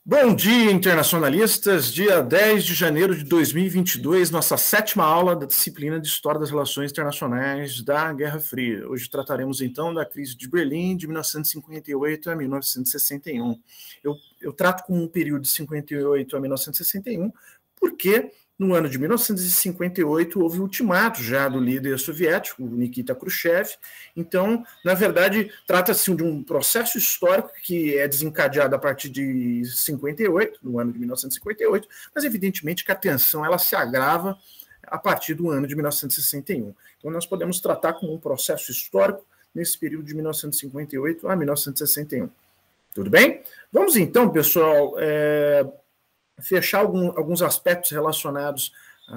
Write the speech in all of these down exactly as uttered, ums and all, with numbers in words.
Bom dia, internacionalistas. Dia dez de janeiro de dois mil e vinte e dois, nossa sétima aula da disciplina de História das Relações Internacionais da Guerra Fria. Hoje trataremos, então, da crise de Berlim de mil novecentos e cinquenta e oito a mil novecentos e sessenta e um. Eu, eu trato como um período de cinquenta e oito a mil novecentos e sessenta e um porque no ano de mil novecentos e cinquenta e oito houve o ultimato já do líder soviético, Nikita Khrushchev. Então, na verdade, trata-se de um processo histórico que é desencadeado a partir de cinquenta e oito, no ano de mil novecentos e cinquenta e oito, mas evidentemente que a tensão ela se agrava a partir do ano de mil novecentos e sessenta e um. Então, nós podemos tratar como um processo histórico nesse período de mil novecentos e cinquenta e oito a mil novecentos e sessenta e um. Tudo bem? Vamos então, pessoal, é... fechar algum, alguns aspectos relacionados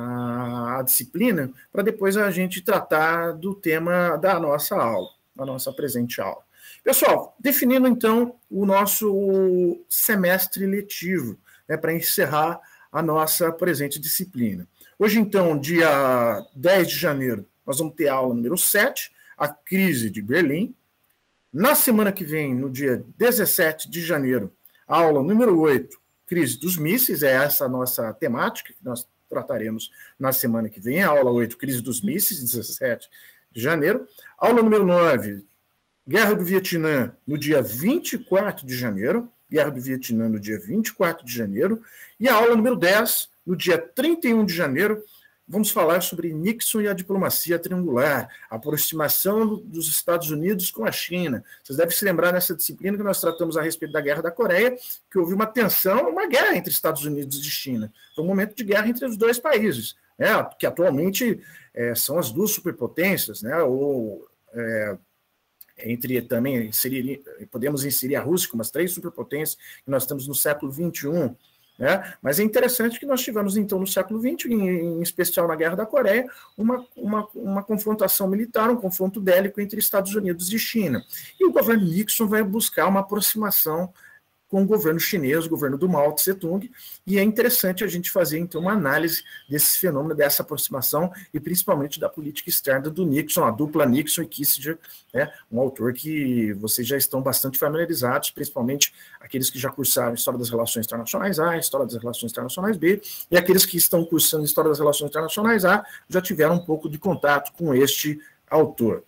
à, à disciplina, para depois a gente tratar do tema da nossa aula, da nossa presente aula. Pessoal, definindo então o nosso semestre letivo, né, para encerrar a nossa presente disciplina. Hoje, então, dia dez de janeiro, nós vamos ter a aula número sete, a crise de Berlim. Na semana que vem, no dia dezessete de janeiro, a aula número oito, crise dos mísseis, é essa a nossa temática que nós trataremos na semana que vem, a aula oito, crise dos mísseis, dezessete de janeiro. Aula número nove, Guerra do Vietnã, no dia vinte e quatro de janeiro, Guerra do Vietnã no dia vinte e quatro de janeiro, e a aula número dez, no dia trinta e um de janeiro, vamos falar sobre Nixon e a diplomacia triangular, a aproximação dos Estados Unidos com a China. Vocês devem se lembrar nessa disciplina que nós tratamos a respeito da Guerra da Coreia, que houve uma tensão, uma guerra entre Estados Unidos e China. Foi um momento de guerra entre os dois países, né, que atualmente é, são as duas superpotências, né, ou é, entre também, inserir, podemos inserir a Rússia como as três superpotências que nós temos no século vinte e um. É, mas é interessante que nós tivemos, então, no século vinte, em, em especial na Guerra da Coreia, uma, uma, uma confrontação militar, um confronto bélico entre Estados Unidos e China. E o governo Nixon vai buscar uma aproximação com o governo chinês, o governo do Mao Tse-tung, e é interessante a gente fazer, então, uma análise desse fenômeno, dessa aproximação, e principalmente da política externa do Nixon, a dupla Nixon e Kissinger, né, um autor que vocês já estão bastante familiarizados, principalmente aqueles que já cursaram História das Relações Internacionais A, História das Relações Internacionais B, e aqueles que estão cursando História das Relações Internacionais A já tiveram um pouco de contato com este autor.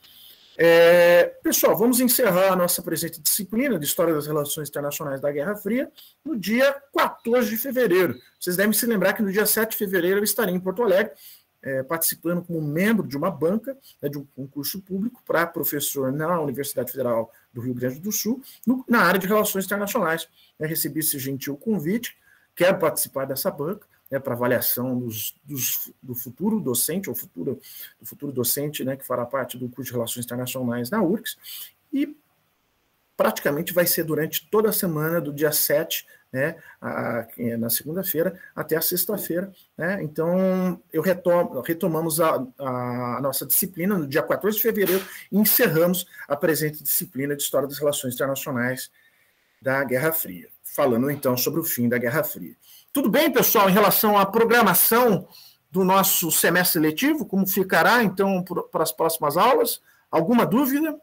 É, pessoal, vamos encerrar a nossa presente disciplina de História das Relações Internacionais da Guerra Fria no dia quatorze de fevereiro. Vocês devem se lembrar que no dia sete de fevereiro eu estarei em Porto Alegre, é, participando como membro de uma banca, né, de um concurso público para professor na Universidade Federal do Rio Grande do Sul, no, na área de Relações Internacionais. Eu recebi esse gentil convite, quero participar dessa banca, né, para avaliação dos, dos, do futuro docente, ou futuro, do futuro docente, né, que fará parte do curso de Relações Internacionais na U R C S, e praticamente vai ser durante toda a semana, do dia sete, né, a, na segunda-feira, até a sexta-feira. Né, então, eu retomo, retomamos a, a nossa disciplina no dia quatorze de fevereiro e encerramos a presente disciplina de História das Relações Internacionais da Guerra Fria, falando, então, sobre o fim da Guerra Fria. Tudo bem, pessoal, em relação à programação do nosso semestre letivo, como ficará, então, para as próximas aulas? Alguma dúvida?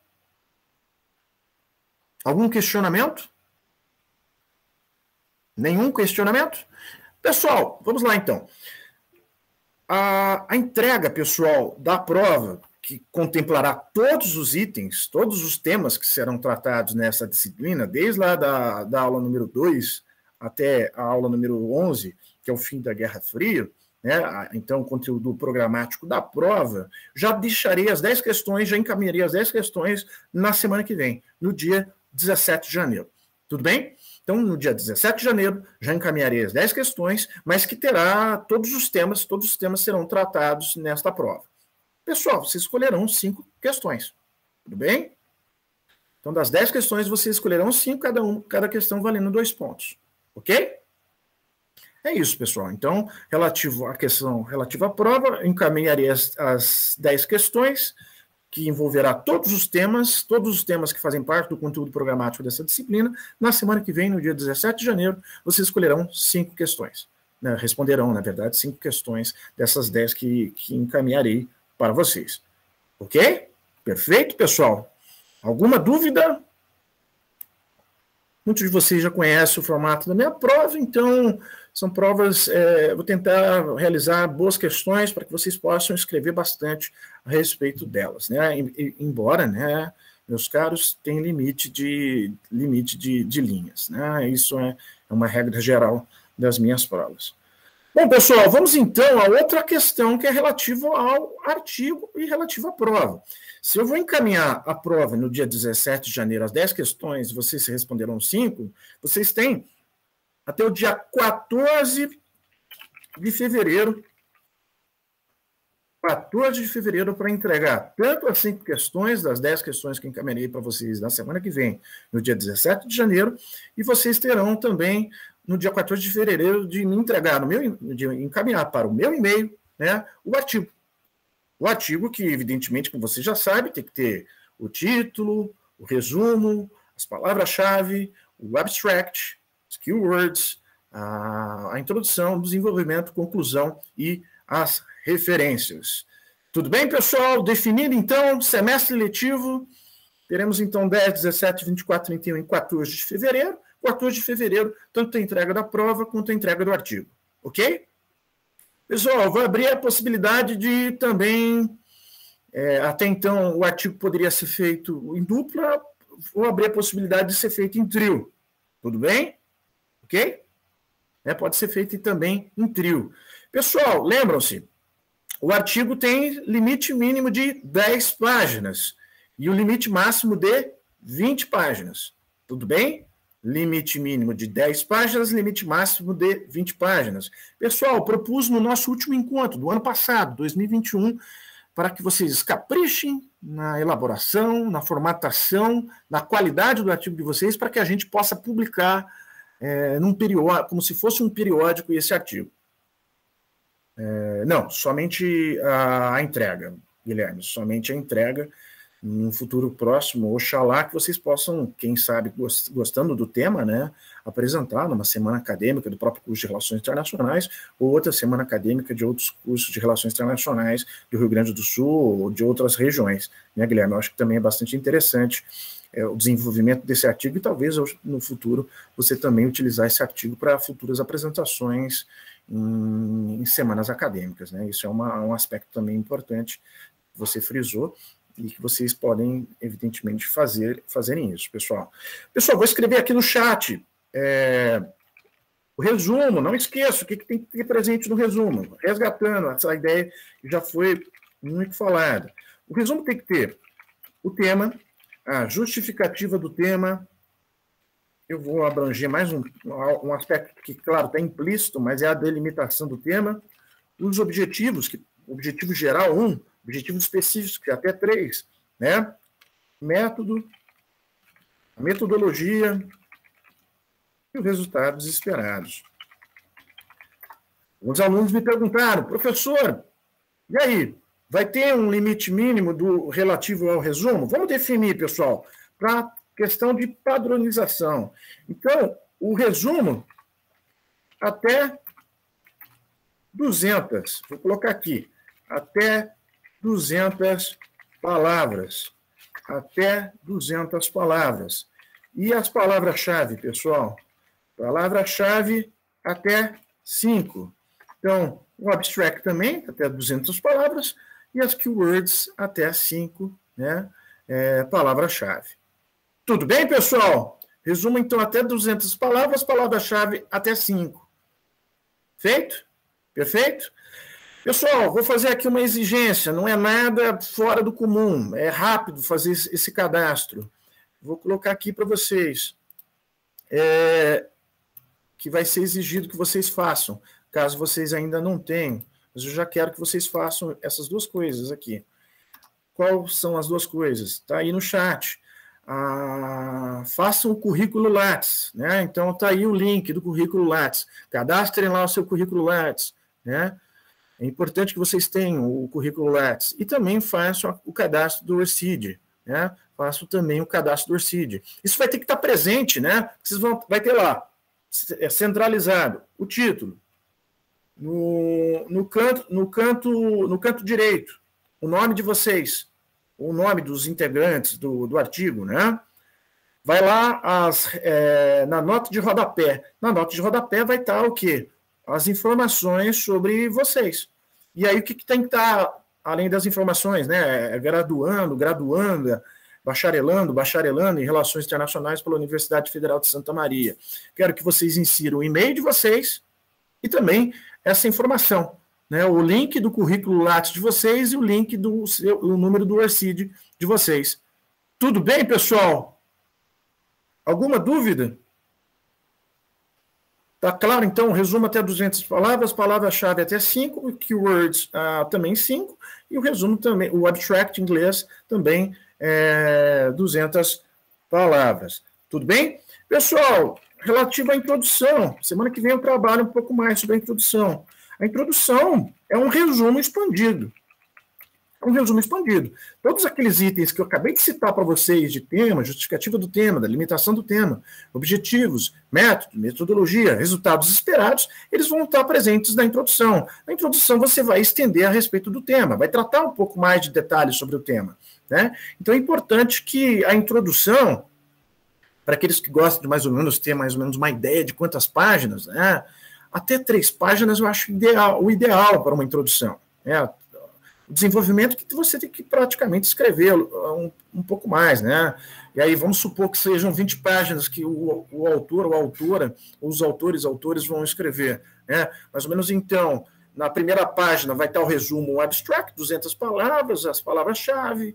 Algum questionamento? Nenhum questionamento? Pessoal, vamos lá, então. A, a entrega, pessoal, da prova, que contemplará todos os itens, todos os temas que serão tratados nessa disciplina, desde lá da, da aula número dois, até a aula número onze, que é o fim da Guerra Fria, né? Então, o conteúdo programático da prova, já deixarei as dez questões, já encaminharei as dez questões na semana que vem, no dia dezessete de janeiro. Tudo bem? Então, no dia dezessete de janeiro, já encaminharei as dez questões, mas que terá todos os temas, todos os temas serão tratados nesta prova. Pessoal, vocês escolherão cinco questões. Tudo bem? Então, das dez questões, vocês escolherão cinco, cada, um, cada questão valendo dois pontos. Ok? É isso, pessoal. Então, relativo à questão relativa à prova, encaminharei as, as dez questões, que envolverá todos os temas, todos os temas que fazem parte do conteúdo programático dessa disciplina. Na semana que vem, no dia dezessete de janeiro, vocês escolherão cinco questões. Né? Responderão, na verdade, cinco questões dessas dez que, que encaminharei para vocês. Ok? Perfeito, pessoal? Alguma dúvida? Muitos de vocês já conhecem o formato da minha prova, então são provas, é, vou tentar realizar boas questões para que vocês possam escrever bastante a respeito delas, né? Embora, né, meus caros, tem limite de, limite de, de linhas, né? Isso é uma regra geral das minhas provas. Bom, pessoal, vamos então a outra questão que é relativa ao artigo e relativa à prova. Se eu vou encaminhar a prova no dia dezessete de janeiro, as dez questões, vocês responderam cinco, vocês têm até o dia quatorze de fevereiro, quatorze de fevereiro para entregar tanto as cinco questões, das dez questões que encaminhei para vocês na semana que vem, no dia dezessete de janeiro, e vocês terão também no dia quatorze de fevereiro de me entregar, no meu, de encaminhar para o meu e-mail, né, o artigo. O artigo que, evidentemente, como você já sabe, tem que ter o título, o resumo, as palavras-chave, o abstract, os keywords, a, a introdução, o desenvolvimento, conclusão e as referências. Tudo bem, pessoal? Definido, então, semestre letivo, teremos, então, dez, dezessete, vinte e quatro, trinta e um e quatorze de fevereiro. quatorze de fevereiro, tanto a entrega da prova quanto a entrega do artigo. Ok? Pessoal, vou abrir a possibilidade de também, é, até então o artigo poderia ser feito em dupla, vou abrir a possibilidade de ser feito em trio. Tudo bem? Ok? É, pode ser feito também em trio. Pessoal, lembram-se, o artigo tem limite mínimo de dez páginas e o limite máximo de vinte páginas. Tudo bem? Limite mínimo de dez páginas, limite máximo de vinte páginas. Pessoal, propus no nosso último encontro, do ano passado, dois mil e vinte e um, para que vocês caprichem na elaboração, na formatação, na qualidade do artigo de vocês, para que a gente possa publicar é, num periódico, como se fosse um periódico esse artigo. É, não, somente a, a entrega, Guilherme, somente a entrega. No futuro próximo, oxalá que vocês possam, quem sabe, gostando do tema, né, apresentar numa semana acadêmica do próprio curso de Relações Internacionais ou outra semana acadêmica de outros cursos de Relações Internacionais do Rio Grande do Sul ou de outras regiões, né, Guilherme? Eu acho que também é bastante interessante é, o desenvolvimento desse artigo e talvez no futuro você também utilizar esse artigo para futuras apresentações em, em semanas acadêmicas, né? Isso é uma, um aspecto também importante que você frisou e que vocês podem, evidentemente, fazer, fazerem isso, pessoal. Pessoal, vou escrever aqui no chat é, o resumo, não esqueça o que, que tem que ter presente no resumo, resgatando essa ideia que já foi muito falada. O resumo tem que ter o tema, a justificativa do tema, eu vou abranger mais um, um aspecto que, claro, está implícito, mas é a delimitação do tema, os objetivos, que, objetivo geral um, objetivos específicos, até três, né? Método, metodologia e os resultados esperados. Os alunos me perguntaram, professor, e aí, vai ter um limite mínimo do relativo ao resumo? Vamos definir, pessoal, para questão de padronização. Então, o resumo até duzentas, vou colocar aqui, até duzentas palavras, até duzentas palavras. E as palavras-chave, pessoal? Palavra-chave até cinco. Então, o abstract também, até duzentas palavras, e as keywords até cinco, né, é, palavra-chave. Tudo bem, pessoal? Resumo, então, até duzentas palavras, palavra-chave até cinco. Feito? Perfeito? Pessoal, vou fazer aqui uma exigência, não é nada fora do comum, é rápido fazer esse cadastro. Vou colocar aqui para vocês, é, que vai ser exigido que vocês façam, caso vocês ainda não tenham, mas eu já quero que vocês façam essas duas coisas aqui. Quais são as duas coisas? Está aí no chat. Ah, façam o currículo Lattes, né? Então está aí o link do currículo Lattes. Cadastrem lá o seu currículo Lattes, né? É importante que vocês tenham o currículo Lattes e também façam o cadastro do ORCID, né? Façam também o cadastro do ORCID. Isso vai ter que estar presente, né? Vocês vão, vai ter lá, é centralizado, o título, no, no, canto, no, canto, no canto direito, o nome de vocês, o nome dos integrantes do, do artigo, né? vai lá as, é, na nota de rodapé. Na nota de rodapé vai estar o quê? As informações sobre vocês. E aí o que, que tem que estar, além das informações, né? Graduando, graduanda, bacharelando, bacharelando em Relações Internacionais pela Universidade Federal de Santa Maria. Quero que vocês insiram o e-mail de vocês e também essa informação, né? O link do currículo Lattes de vocês e o link do seu, o número do ORCID de vocês. Tudo bem, pessoal? Alguma dúvida? Tá claro, então, resumo até duzentas palavras, palavra-chave até cinco, keywords ah, também cinco, e o resumo também, o abstract em inglês também é, duzentas palavras. Tudo bem? Pessoal, relativo à introdução, semana que vem eu trabalho um pouco mais sobre a introdução. A introdução é um resumo expandido. Um resumo expandido. Todos aqueles itens que eu acabei de citar para vocês de tema, justificativa do tema, da limitação do tema, objetivos, método, metodologia, resultados esperados, eles vão estar presentes na introdução. Na introdução você vai estender a respeito do tema, vai tratar um pouco mais de detalhes sobre o tema, né? Então é importante que a introdução, para aqueles que gostam de mais ou menos ter mais ou menos uma ideia de quantas páginas, né? Até três páginas eu acho ideal, o ideal para uma introdução, né? Desenvolvimento que você tem que praticamente escrever um, um pouco mais, né? E aí vamos supor que sejam vinte páginas que o, o autor ou a autora, os autores, autores vão escrever, né? Mais ou menos então, na primeira página vai estar o resumo, o abstract, duzentas palavras, as palavras-chave,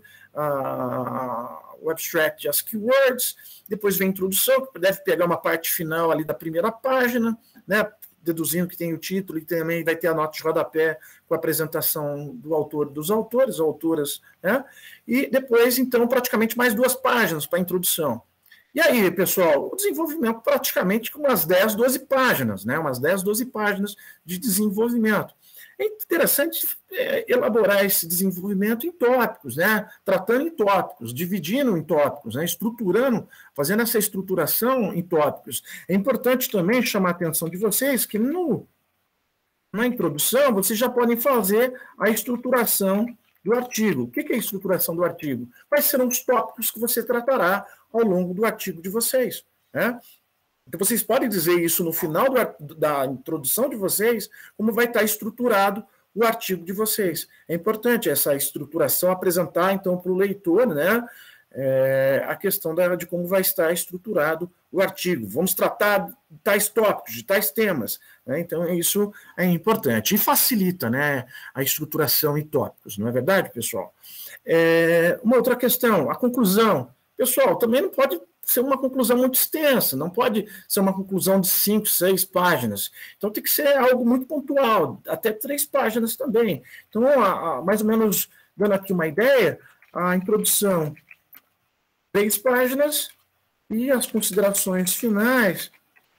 a, o abstract, as keywords, depois vem a introdução, que deve pegar uma parte final ali da primeira página, né? Deduzindo que tem o título e também vai ter a nota de rodapé com a apresentação do autor, dos autores, autoras, né? E depois, então, praticamente mais duas páginas para a introdução. E aí, pessoal, o desenvolvimento praticamente com umas dez, doze páginas, né? Umas dez, doze páginas de desenvolvimento. É interessante é, elaborar esse desenvolvimento em tópicos, né? Tratando em tópicos, dividindo em tópicos, né? Estruturando, fazendo essa estruturação em tópicos. É importante também chamar a atenção de vocês que no, na introdução vocês já podem fazer a estruturação do artigo. O que é a estruturação do artigo? Quais serão os tópicos que você tratará ao longo do artigo de vocês, né? Então, vocês podem dizer isso no final do, da introdução de vocês, como vai estar estruturado o artigo de vocês. É importante essa estruturação, apresentar, então, para o leitor, né, é, a questão da, de como vai estar estruturado o artigo. Vamos tratar de tais tópicos, de tais temas, né? Então, isso é importante. E facilita, né, a estruturação em tópicos, não é verdade, pessoal? É, uma outra questão, a conclusão. Pessoal, também não pode ser uma conclusão muito extensa, não pode ser uma conclusão de cinco, seis páginas. Então tem que ser algo muito pontual, até três páginas também. Então, a, a, mais ou menos, dando aqui uma ideia, a introdução, três páginas, e as considerações finais,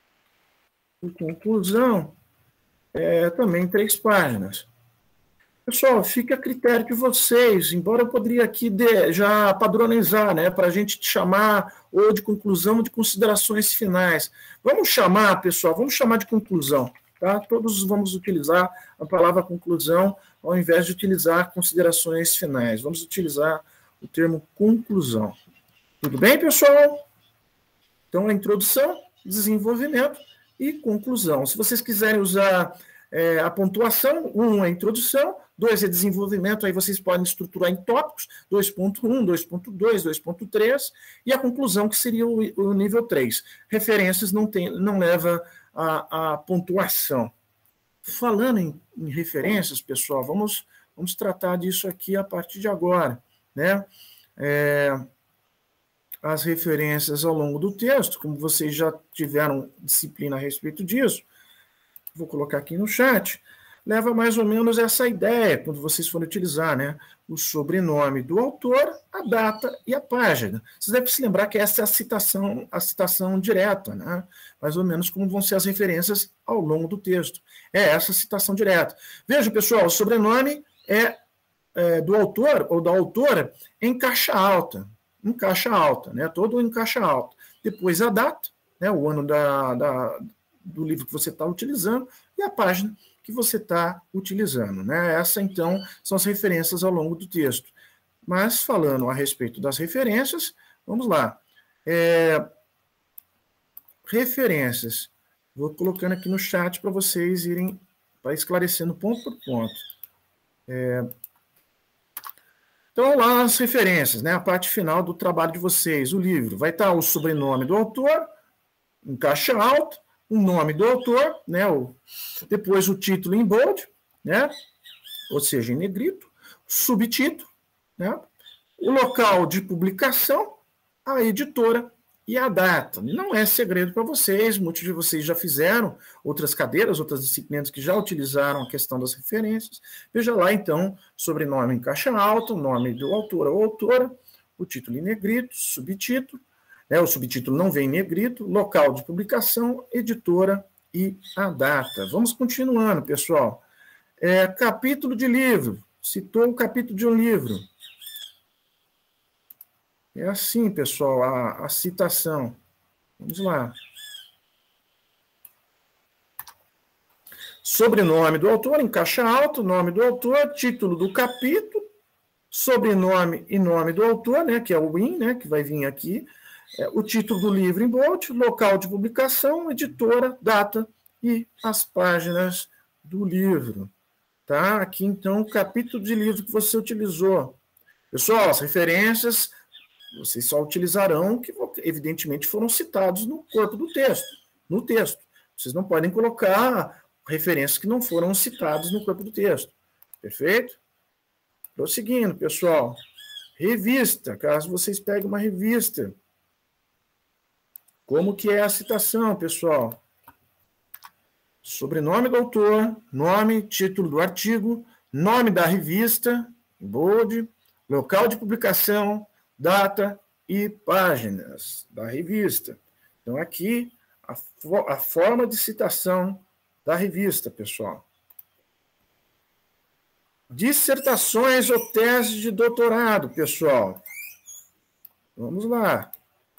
e conclusão, é, também três páginas. Pessoal, fica a critério de vocês, embora eu poderia aqui de, já padronizar, né, para a gente chamar ou de conclusão ou de considerações finais. Vamos chamar, pessoal, vamos chamar de conclusão, tá? Todos vamos utilizar a palavra conclusão ao invés de utilizar considerações finais. Vamos utilizar o termo conclusão. Tudo bem, pessoal? Então, a introdução, desenvolvimento e conclusão. Se vocês quiserem usar é, a pontuação, um é introdução, dois é desenvolvimento, aí vocês podem estruturar em tópicos, dois ponto um, dois ponto dois, dois ponto três, e a conclusão, que seria o, o nível três. Referências não, tem, não leva a, a pontuação. Falando em, em referências, pessoal, vamos, vamos tratar disso aqui a partir de agora, né? É, as referências ao longo do texto, como vocês já tiveram disciplina a respeito disso, vou colocar aqui no chat, leva mais ou menos essa ideia, quando vocês forem utilizar, né? O sobrenome do autor, a data e a página. Vocês devem se lembrar que essa é a citação, a citação direta, né? Mais ou menos como vão ser as referências ao longo do texto. É essa citação direta. Veja, pessoal, o sobrenome é, é do autor ou da autora em caixa alta. Em caixa alta, né? Todo em caixa alta. Depois a data, né? O ano da, da, do livro que você está utilizando e a página que você está utilizando, né? Essa, então, são as referências ao longo do texto. Mas, falando a respeito das referências, vamos lá. É, referências. Vou colocando aqui no chat para vocês irem para esclarecendo ponto por ponto. É, então, lá as referências, né? A parte final do trabalho de vocês, o livro. Vai estar o sobrenome do autor, em caixa alta, o nome do autor, né? O, depois o título em bold, né? Ou seja, em negrito, subtítulo, né? O local de publicação, a editora e a data. Não é segredo para vocês, muitos de vocês já fizeram outras cadeiras, outras disciplinas que já utilizaram a questão das referências. Veja lá, então, sobrenome em caixa alta, o nome do autor ou autora, o título em negrito, subtítulo, né, o subtítulo não vem em negrito, local de publicação, editora e a data. Vamos continuando, pessoal. É, capítulo de livro. Citou o capítulo de um livro. É assim, pessoal, a, a citação. Vamos lá. Sobrenome do autor, em caixa alta, nome do autor, título do capítulo, sobrenome e nome do autor, né, que é o win, né, que vai vir aqui, é, o título do livro em bold, local de publicação, editora, data e as páginas do livro. Tá? Aqui, então, o capítulo de livro que você utilizou. Pessoal, as referências vocês só utilizarão que, evidentemente, foram citados no corpo do texto, no texto. Vocês não podem colocar referências que não foram citadas no corpo do texto. Perfeito? Prosseguindo, pessoal. Revista, caso vocês peguem uma revista. Como que é a citação, pessoal? Sobrenome do autor, nome, título do artigo, nome da revista, em bold, local de publicação, data e páginas da revista. Então, aqui, a, fo a forma de citação da revista, pessoal. Dissertações ou teses de doutorado, pessoal. Vamos lá.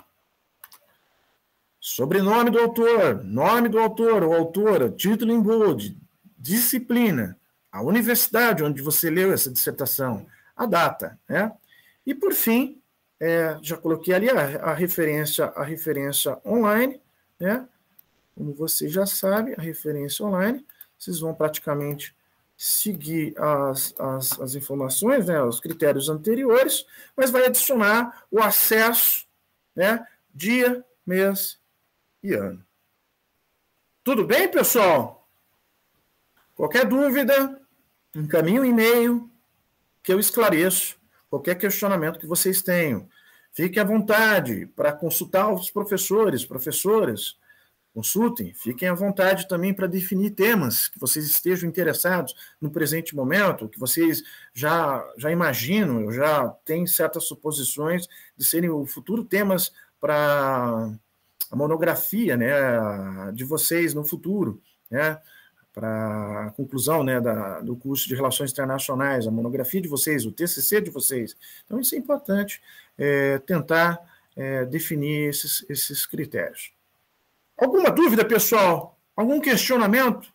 Sobrenome do autor, nome do autor ou autora, título em bold, disciplina, a universidade onde você leu essa dissertação, a data, né? E, por fim, É, já coloquei ali a, a, referência, a referência online, né? Como vocês já sabem, a referência online, vocês vão praticamente seguir as, as, as informações, né? Os critérios anteriores, mas vai adicionar o acesso, né? Dia, mês e ano. Tudo bem, pessoal? Qualquer dúvida, encaminhe um e-mail que eu esclareço qualquer questionamento que vocês tenham. Fiquem à vontade para consultar os professores, professoras, consultem. Fiquem à vontade também para definir temas que vocês estejam interessados no presente momento, que vocês já, já imaginam, já têm certas suposições de serem o futuro temas para a monografia, né, de vocês no futuro, né? Para a conclusão, né, da, do curso de Relações Internacionais, a monografia de vocês, o T C C de vocês. Então, isso é importante, é, tentar é, definir esses, esses critérios. Alguma dúvida, pessoal? Algum questionamento?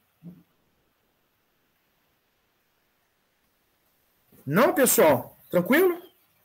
Não, pessoal? Tranquilo?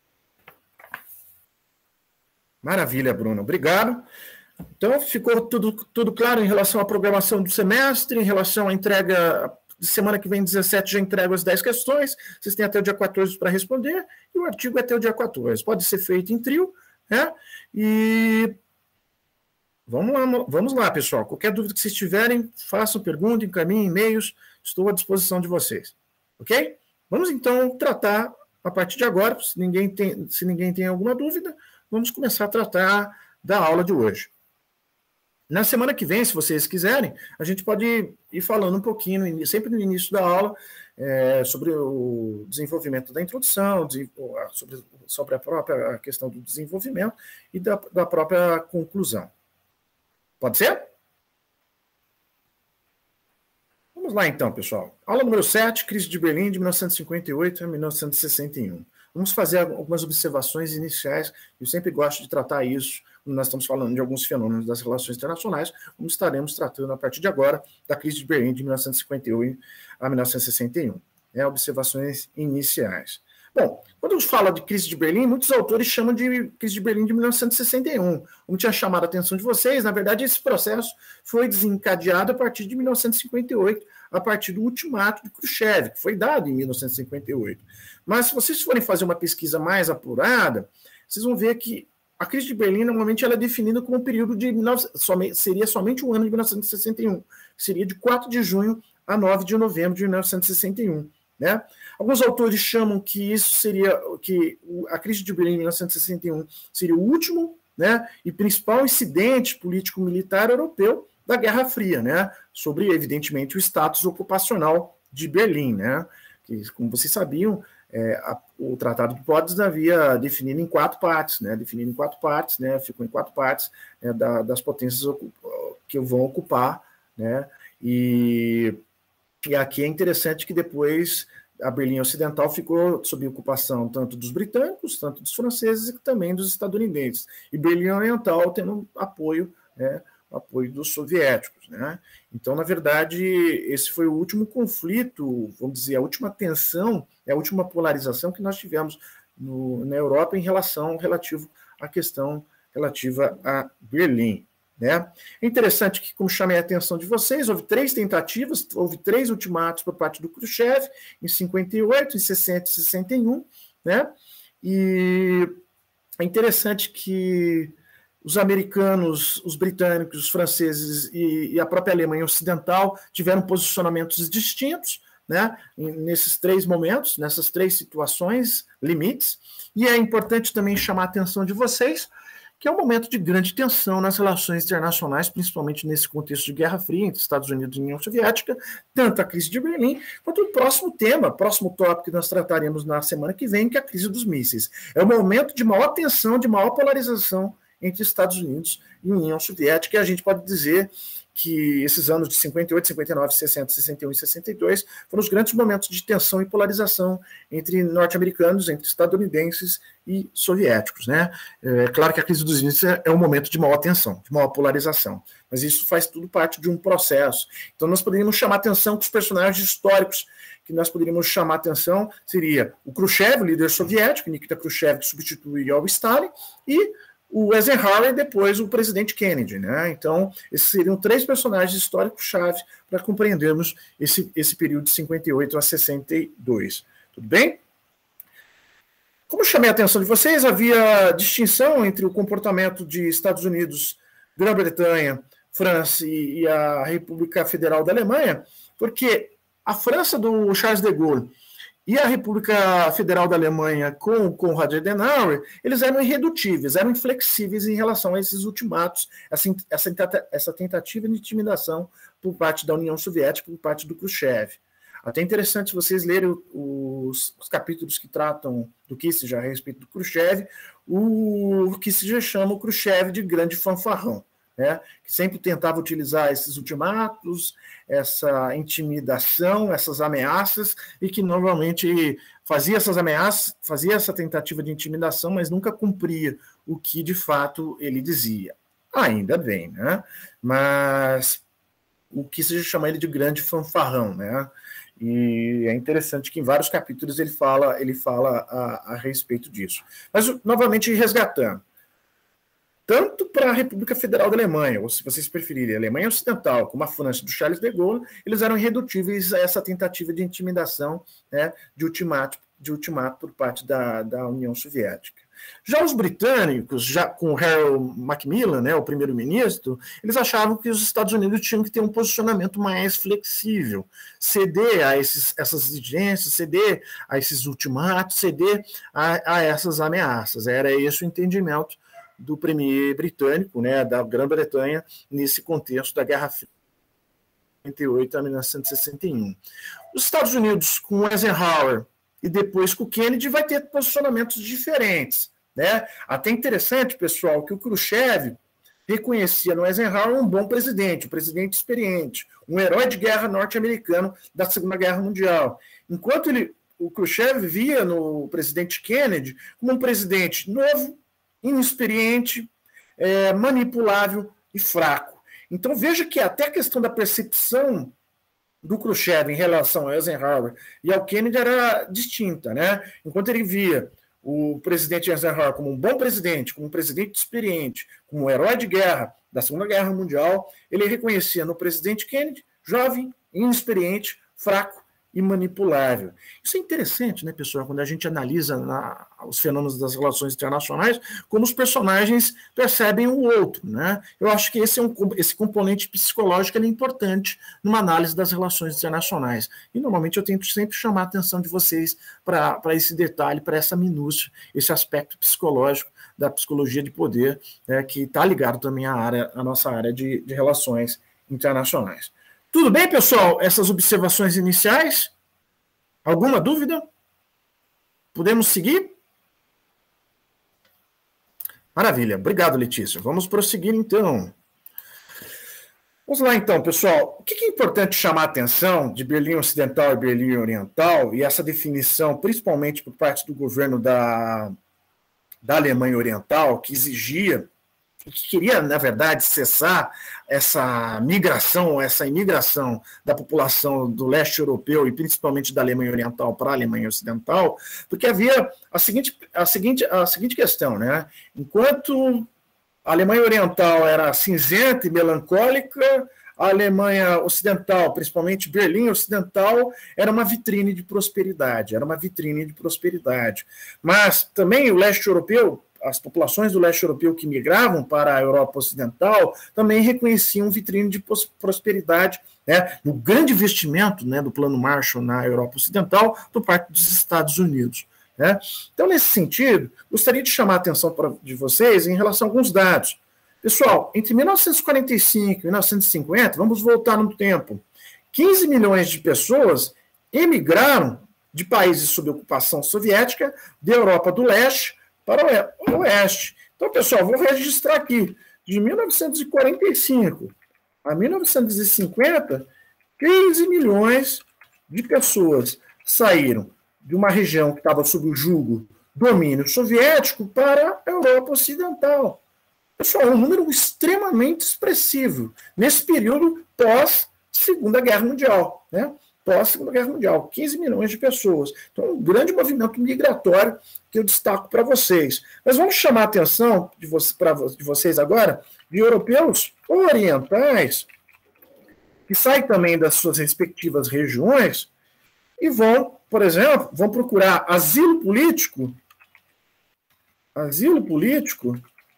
Maravilha, Bruno. Obrigado. Então, ficou tudo, tudo claro em relação à programação do semestre, em relação à entrega, de semana que vem, dezessete, já entrego as dez questões, vocês têm até o dia quatorze para responder, e o artigo é até o dia quatorze. Pode ser feito em trio, né? E vamos lá, vamos lá, pessoal. Qualquer dúvida que vocês tiverem, façam pergunta, encaminhem e-mails, estou à disposição de vocês. Ok? Vamos, então, tratar, a partir de agora, se ninguém tem, se ninguém tem alguma dúvida, vamos começar a tratar da aula de hoje. Na semana que vem, se vocês quiserem, a gente pode ir falando um pouquinho, sempre no início da aula, é, sobre o desenvolvimento da introdução, sobre, sobre a própria questão do desenvolvimento e da, da própria conclusão. Pode ser? Vamos lá então, pessoal. Aula número sete, Crise de Berlim, de mil novecentos e cinquenta e oito a mil novecentos e sessenta e um. Vamos fazer algumas observações iniciais. Eu sempre gosto de tratar isso quando nós estamos falando de alguns fenômenos das relações internacionais, como estaremos tratando a partir de agora da crise de Berlim de mil novecentos e cinquenta e oito a mil novecentos e sessenta e um. É, observações iniciais. Bom, quando fala de crise de Berlim, muitos autores chamam de crise de Berlim de mil novecentos e sessenta e um. Como tinha chamado a atenção de vocês, na verdade, esse processo foi desencadeado a partir de mil novecentos e cinquenta e oito, a partir do ultimato de Khrushchev, que foi dado em mil novecentos e cinquenta e oito. Mas se vocês forem fazer uma pesquisa mais apurada, vocês vão ver que a crise de Berlim, normalmente, ela é definida como um período de... seria somente o ano de mil novecentos e sessenta e um, que seria de quatro de junho a nove de novembro de mil novecentos e sessenta e um. Né? Alguns autores chamam que isso seria... que a crise de Berlim, em mil novecentos e sessenta e um, seria o último, né, e principal incidente político-militar europeu da Guerra Fria, né? Sobre, evidentemente, o status ocupacional de Berlim. Né? Que, como vocês sabiam, É, a, o Tratado de Potsdam havia definido em quatro partes, né, definido em quatro partes, né, ficou em quatro partes, né, da, das potências que vão ocupar, né, e, e aqui é interessante que depois a Berlim Ocidental ficou sob ocupação tanto dos britânicos, tanto dos franceses e também dos estadunidenses, e Berlim Oriental tendo apoio, né, apoio dos soviéticos, né? Então, na verdade, esse foi o último conflito, vamos dizer, a última tensão, a última polarização que nós tivemos no, na Europa em relação relativo à questão relativa a Berlim, né? É interessante que, como chamei a atenção de vocês, houve três tentativas, houve três ultimatos por parte do Khrushchev, em cinquenta e oito, em sessenta e sessenta e um, né? E é interessante que os americanos, os britânicos, os franceses e, e a própria Alemanha Ocidental tiveram posicionamentos distintos, né, nesses três momentos, nessas três situações, limites, e é importante também chamar a atenção de vocês que é um momento de grande tensão nas relações internacionais, principalmente nesse contexto de Guerra Fria entre Estados Unidos e União Soviética, tanto a crise de Berlim, quanto o próximo tema, próximo tópico que nós trataremos na semana que vem, que é a crise dos mísseis. É um momento de maior tensão, de maior polarização entre Estados Unidos e União Soviética, e a gente pode dizer que esses anos de cinquenta e oito, cinquenta e nove, sessenta, sessenta e um e sessenta e dois foram os grandes momentos de tensão e polarização entre norte-americanos, entre estadunidenses e soviéticos. Né? É claro que a crise dos mísseis é um momento de maior tensão, de maior polarização, mas isso faz tudo parte de um processo. Então nós poderíamos chamar atenção que os personagens históricos que nós poderíamos chamar atenção seria o Khrushchev, o líder soviético, Nikita Khrushchev, que substituiu o Stalin, e o Eisenhower e depois o presidente Kennedy. Né? Então, esses seriam três personagens históricos-chave para compreendermos esse, esse período de cinquenta e oito a sessenta e dois. Tudo bem? Como chamei a atenção de vocês, havia distinção entre o comportamento de Estados Unidos, Grã-Bretanha, França e, e a República Federal da Alemanha, porque a França do Charles de Gaulle e a República Federal da Alemanha com o Konrad Adenauer, eles eram irredutíveis, eram inflexíveis em relação a esses ultimatos, essa, essa, essa tentativa de intimidação por parte da União Soviética, por parte do Khrushchev. Até interessante vocês lerem os, os capítulos que tratam do Kissinger a respeito do Khrushchev, o Kissinger chama o Khrushchev de grande fanfarrão. Né, que sempre tentava utilizar esses ultimatos, essa intimidação, essas ameaças, e que normalmente fazia essas ameaças, fazia essa tentativa de intimidação, mas nunca cumpria o que de fato ele dizia. Ainda bem, né? Mas o que se chama ele de grande fanfarrão, né? E é interessante que em vários capítulos ele fala, ele fala a, a respeito disso. Mas, novamente, resgatando. Tanto para a República Federal da Alemanha, ou se vocês preferirem, a Alemanha Ocidental, como a França do Charles de Gaulle, eles eram irredutíveis a essa tentativa de intimidação, né, de, ultimato, de ultimato por parte da, da União Soviética. Já os britânicos, já com Harold Macmillan, né, o primeiro-ministro, eles achavam que os Estados Unidos tinham que ter um posicionamento mais flexível, ceder a esses, essas exigências, ceder a esses ultimatos, ceder a, a essas ameaças. Era esse o entendimento do premier britânico, né, da Grã-Bretanha, nesse contexto da Guerra Fria de cinquenta e oito a mil novecentos e sessenta e um. Os Estados Unidos, com Eisenhower e depois com Kennedy, vai ter posicionamentos diferentes. Né? Até interessante, pessoal, que o Khrushchev reconhecia no Eisenhower um bom presidente, um presidente experiente, um herói de guerra norte-americano da Segunda Guerra Mundial. Enquanto ele, o Khrushchev via no presidente Kennedy como um presidente novo, inexperiente, é, manipulável e fraco. Então veja que até a questão da percepção do Khrushchev em relação ao Eisenhower e ao Kennedy era distinta, né? Enquanto ele via o presidente Eisenhower como um bom presidente, como um presidente experiente, como um herói de guerra da Segunda Guerra Mundial, ele reconhecia no presidente Kennedy jovem, inexperiente, fraco e manipulável. Isso é interessante, né, pessoal, quando a gente analisa na, os fenômenos das relações internacionais, como os personagens percebem o outro, né? Eu acho que esse, é um, esse componente psicológico é importante numa análise das relações internacionais. E, normalmente, eu tento sempre chamar a atenção de vocês para esse detalhe, para essa minúcia, esse aspecto psicológico da psicologia de poder, né, que está ligado também à, área, à nossa área de, de relações internacionais. Tudo bem, pessoal? Essas observações iniciais? Alguma dúvida? Podemos seguir? Maravilha. Obrigado, Letícia. Vamos prosseguir, então. Vamos lá, então, pessoal. O que é importante chamar a atenção de Berlim Ocidental e Berlim Oriental, e essa definição, principalmente por parte do governo da, da Alemanha Oriental, que exigia, que queria, na verdade, cessar essa migração, essa imigração da população do leste europeu e principalmente da Alemanha Oriental para a Alemanha Ocidental, porque havia a seguinte, a seguinte, a seguinte questão, né? Enquanto a Alemanha Oriental era cinzenta e melancólica, a Alemanha Ocidental, principalmente Berlim Ocidental, era uma vitrine de prosperidade, era uma vitrine de prosperidade. Mas também o leste europeu, as populações do leste europeu que migravam para a Europa Ocidental também reconheciam vitrine de prosperidade, né, no grande investimento, né, do Plano Marshall na Europa Ocidental por parte dos Estados Unidos. Né? Então, nesse sentido, gostaria de chamar a atenção pra, de vocês em relação a alguns dados. Pessoal, entre mil novecentos e quarenta e cinco e mil novecentos e cinquenta, vamos voltar no tempo, quinze milhões de pessoas emigraram de países sob ocupação soviética, da Europa do Leste, para o Oeste. Então, pessoal, vou registrar aqui, de mil novecentos e quarenta e cinco a mil novecentos e cinquenta, quinze milhões de pessoas saíram de uma região que estava sob o jugo domínio soviético para a Europa Ocidental. Pessoal, é um número extremamente expressivo nesse período pós-Segunda Guerra Mundial, né? Pós-Segunda Guerra Mundial, quinze milhões de pessoas. Então, um grande movimento migratório que eu destaco para vocês. Mas vamos chamar a atenção de, vo pra, de vocês agora de europeus orientais, que saem também das suas respectivas regiões e vão, por exemplo, vão procurar asilo político, asilo político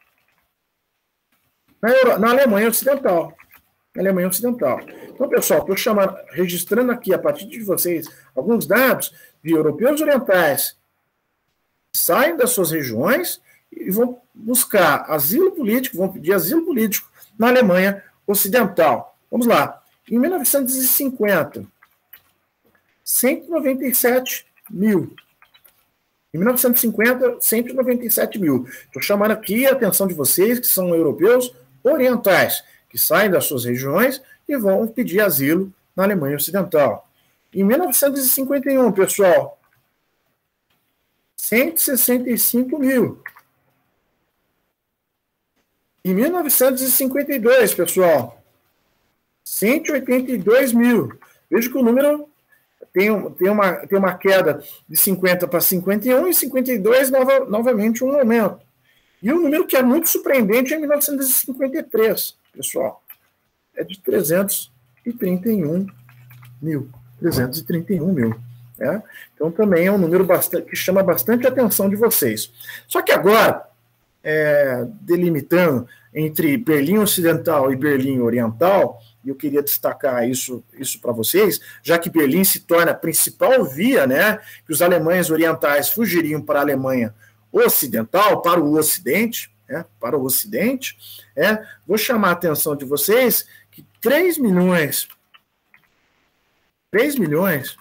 na, Euro na Alemanha Ocidental. Alemanha Ocidental. Então, pessoal, estou chamando, registrando aqui, a partir de vocês, alguns dados de europeus orientais que saem das suas regiões e vão buscar asilo político, vão pedir asilo político na Alemanha Ocidental. Vamos lá. Em mil novecentos e cinquenta, cento e noventa e sete mil. Em mil novecentos e cinquenta, cento e noventa e sete mil. Estou chamando aqui a atenção de vocês, que são europeus orientais, que saem das suas regiões e vão pedir asilo na Alemanha Ocidental. Em mil novecentos e cinquenta e um, pessoal, cento e sessenta e cinco mil. Em mil novecentos e cinquenta e dois, pessoal, cento e oitenta e dois mil. Veja que o número tem, tem, uma, tem uma queda de cinquenta para cinquenta e um e cinquenta e dois, nova, novamente um aumento. E o número que é muito surpreendente é em mil novecentos e cinquenta e três, pessoal, é de trezentos e trinta e um mil. trezentos e trinta e um mil. Né? Então, também é um número bastante, que chama bastante a atenção de vocês. Só que agora, é, delimitando entre Berlim Ocidental e Berlim Oriental, e eu queria destacar isso, isso para vocês, já que Berlim se torna a principal via, né, que os alemães orientais fugiriam para a Alemanha Ocidental, para o Ocidente, né, para o Ocidente, é, vou chamar a atenção de vocês que três milhões, três milhões,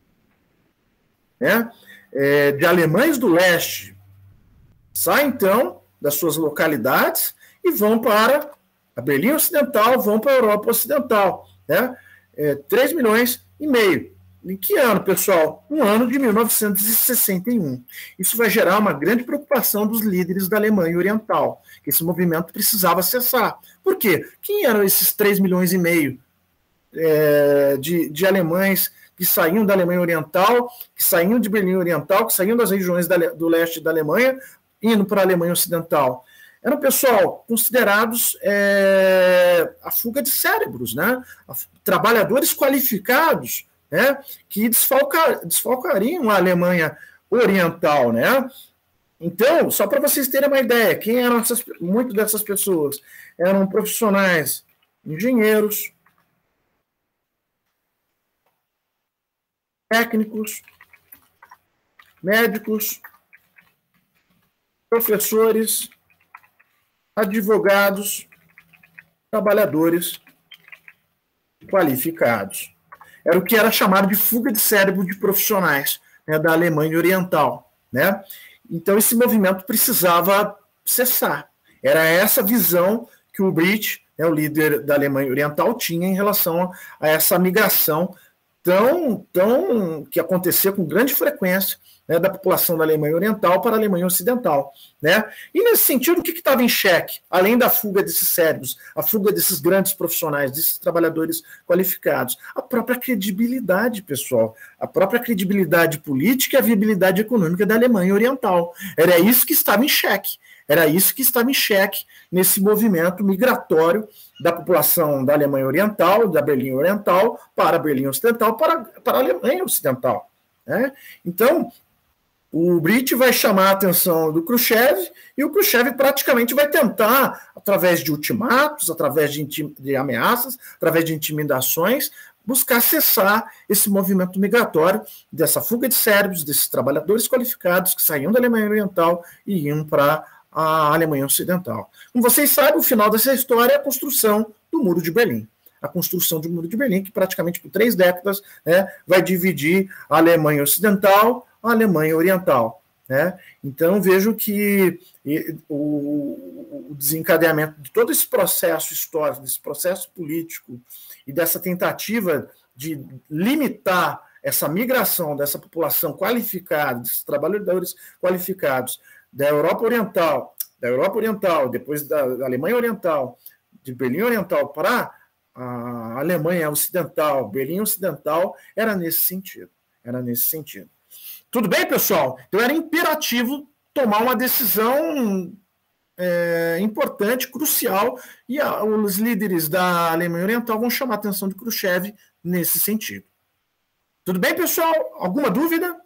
né, é, de alemães do leste saem, então, das suas localidades e vão para a Berlim Ocidental, vão para a Europa Ocidental. Né? É, três milhões e meio. Em que ano, pessoal? Um ano de mil novecentos e sessenta e um. Isso vai gerar uma grande preocupação dos líderes da Alemanha Oriental, que esse movimento precisava cessar. Por quê? Quem eram esses três milhões e meio é, de, de alemães que saíam da Alemanha Oriental, que saíam de Berlim Oriental, que saíam das regiões da, do leste da Alemanha, indo para a Alemanha Ocidental. Eram, pessoal, considerados é, a fuga de cérebros, né? Trabalhadores qualificados, né? Que desfalca, desfalcariam a Alemanha Oriental, né? Então, só para vocês terem uma ideia, quem eram essas, muitas dessas pessoas? Eram profissionais, engenheiros, técnicos, médicos, professores, advogados, trabalhadores qualificados. Era o que era chamado de fuga de cérebro de profissionais, né, da Alemanha Oriental, né? Então, esse movimento precisava cessar. Era essa visão que o Britt, né, o líder da Alemanha Oriental, tinha em relação a essa migração tão, tão que acontecia com grande frequência, né, da população da Alemanha Oriental para a Alemanha Ocidental, né? E nesse sentido, o que estava em xeque? Além da fuga desses cérebros, a fuga desses grandes profissionais, desses trabalhadores qualificados, a própria credibilidade, pessoal, a própria credibilidade política e a viabilidade econômica da Alemanha Oriental. Era isso que estava em xeque. Era isso que estava em xeque nesse movimento migratório da população da Alemanha Oriental, da Berlim Oriental, para a Berlim Ocidental, para, para a Alemanha Ocidental, né? Então, o Britt vai chamar a atenção do Khrushchev e o Khrushchev praticamente vai tentar, através de ultimatos, através de, de ameaças, através de intimidações, buscar cessar esse movimento migratório, dessa fuga de cérebros, desses trabalhadores qualificados que saíam da Alemanha Oriental e iam para a Alemanha Ocidental. Como vocês sabem, o final dessa história é a construção do Muro de Berlim. A construção do Muro de Berlim, que praticamente por três décadas, né, vai dividir a Alemanha Ocidental a Alemanha Oriental, né? Então, vejo que o desencadeamento de todo esse processo histórico, desse processo político e dessa tentativa de limitar essa migração dessa população qualificada, desses trabalhadores qualificados da Europa Oriental, da Europa Oriental, depois da Alemanha Oriental, de Berlim Oriental para a Alemanha Ocidental, Berlim Ocidental, era nesse sentido, era nesse sentido. Tudo bem, pessoal? Então era imperativo tomar uma decisão é, importante, crucial, e a, os líderes da Alemanha Oriental vão chamar a atenção de Khrushchev nesse sentido. Tudo bem, pessoal? Alguma dúvida?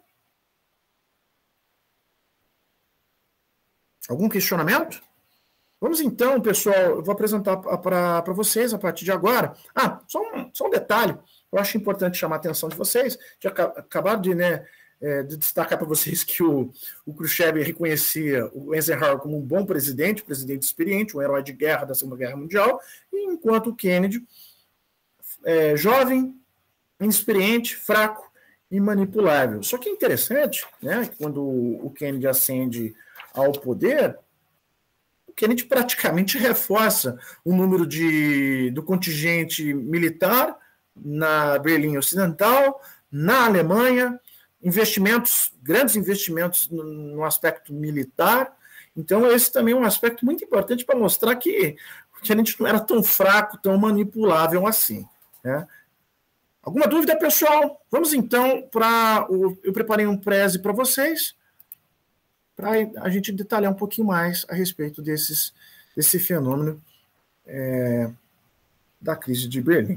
Algum questionamento? Vamos então, pessoal, eu vou apresentar para vocês a partir de agora. Ah, só um, só um detalhe, eu acho importante chamar a atenção de vocês, já acabaram de, né, de destacar para vocês que o, o Khrushchev reconhecia o Eisenhower como um bom presidente, presidente experiente, um herói de guerra da Segunda Guerra Mundial, e enquanto o Kennedy, é, jovem, inexperiente, fraco e manipulável. Só que é interessante, né, quando o Kennedy ascende ao poder, o Kennedy praticamente reforça o número de, do contingente militar na Berlim Ocidental, na Alemanha, investimentos, grandes investimentos no, no aspecto militar. Então, esse também é um aspecto muito importante para mostrar que o Kennedy não era tão fraco, tão manipulável assim, né? Alguma dúvida, pessoal? Vamos então para o... Eu preparei um preze para vocês, para a gente detalhar um pouquinho mais a respeito desses, desse fenômeno é, da crise de Berlim.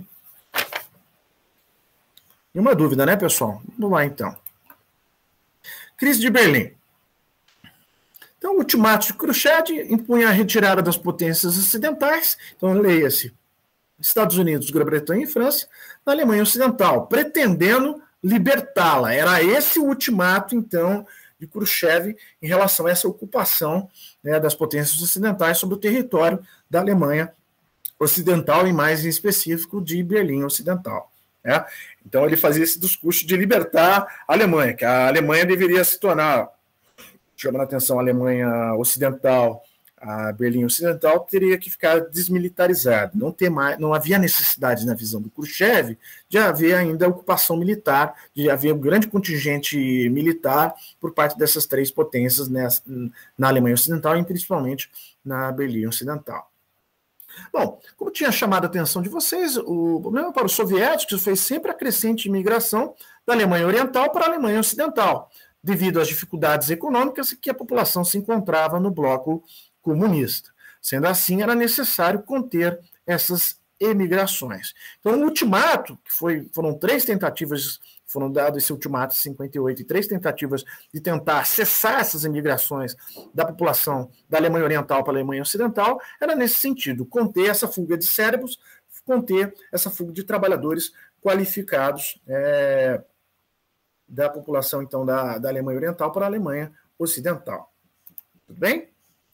Nenhuma dúvida, né, pessoal? Vamos lá, então. Crise de Berlim. Então, o ultimato de Khrushchev impunha a retirada das potências ocidentais, então leia-se, Estados Unidos, Grã-Bretanha e França, da Alemanha Ocidental, pretendendo libertá-la. Era esse o ultimato, então, de Khrushchev em relação a essa ocupação, né, das potências ocidentais sobre o território da Alemanha Ocidental, e mais em específico de Berlim Ocidental. Né? Então ele fazia esse discurso de libertar a Alemanha, que a Alemanha deveria se tornar, chamando a atenção, a Alemanha Ocidental, a Berlim Ocidental teria que ficar desmilitarizada, não ter mais, não havia necessidade na visão do Khrushchev de haver ainda ocupação militar, de haver um grande contingente militar por parte dessas três potências nessa, na Alemanha Ocidental e principalmente na Berlim Ocidental. Bom, como tinha chamado a atenção de vocês, o problema para os soviéticos foi sempre a crescente imigração da Alemanha Oriental para a Alemanha Ocidental, devido às dificuldades econômicas que a população se encontrava no bloco comunista. Sendo assim, era necessário conter essas emigrações. Então, o ultimato, que foi, foram três tentativas, foram dados esse ultimato em cinquenta e oito, e três tentativas de tentar cessar essas emigrações da população da Alemanha Oriental para a Alemanha Ocidental, era nesse sentido, conter essa fuga de cérebros, conter essa fuga de trabalhadores qualificados é, da população, então, da, da Alemanha Oriental para a Alemanha Ocidental. Tudo bem?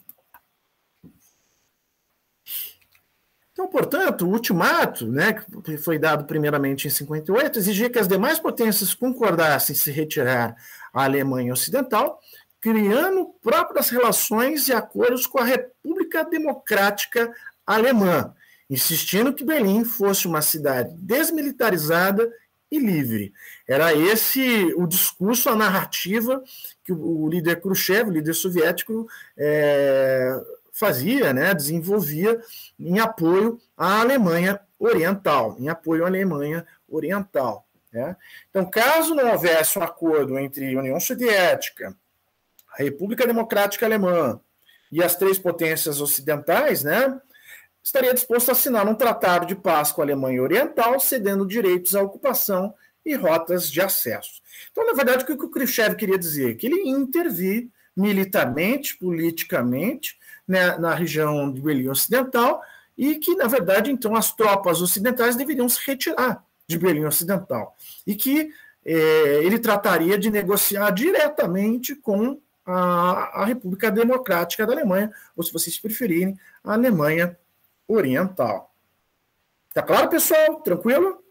Então, portanto, o ultimato, né, que foi dado primeiramente em cinquenta e oito, exigia que as demais potências concordassem em se retirar a Alemanha Ocidental, criando próprias relações e acordos com a República Democrática Alemã, insistindo que Berlim fosse uma cidade desmilitarizada e livre. Era esse o discurso, a narrativa que o líder Khrushchev, o líder soviético, é, fazia, né, desenvolvia em apoio à Alemanha Oriental, em apoio à Alemanha Oriental. Né? Então, caso não houvesse um acordo entre a União Soviética, a República Democrática Alemã e as três potências ocidentais, né, estaria disposto a assinar um tratado de paz com a Alemanha Oriental, cedendo direitos à ocupação e rotas de acesso. Então, na verdade, o que o Khrushchev queria dizer? Que ele ia intervir militarmente, politicamente, né, na região de Berlim Ocidental, e que, na verdade, então, as tropas ocidentais deveriam se retirar de Berlim Ocidental, e que eh, ele trataria de negociar diretamente com a, a República Democrática da Alemanha, ou, se vocês preferirem, a Alemanha Oriental. Tá claro, pessoal? Tranquilo?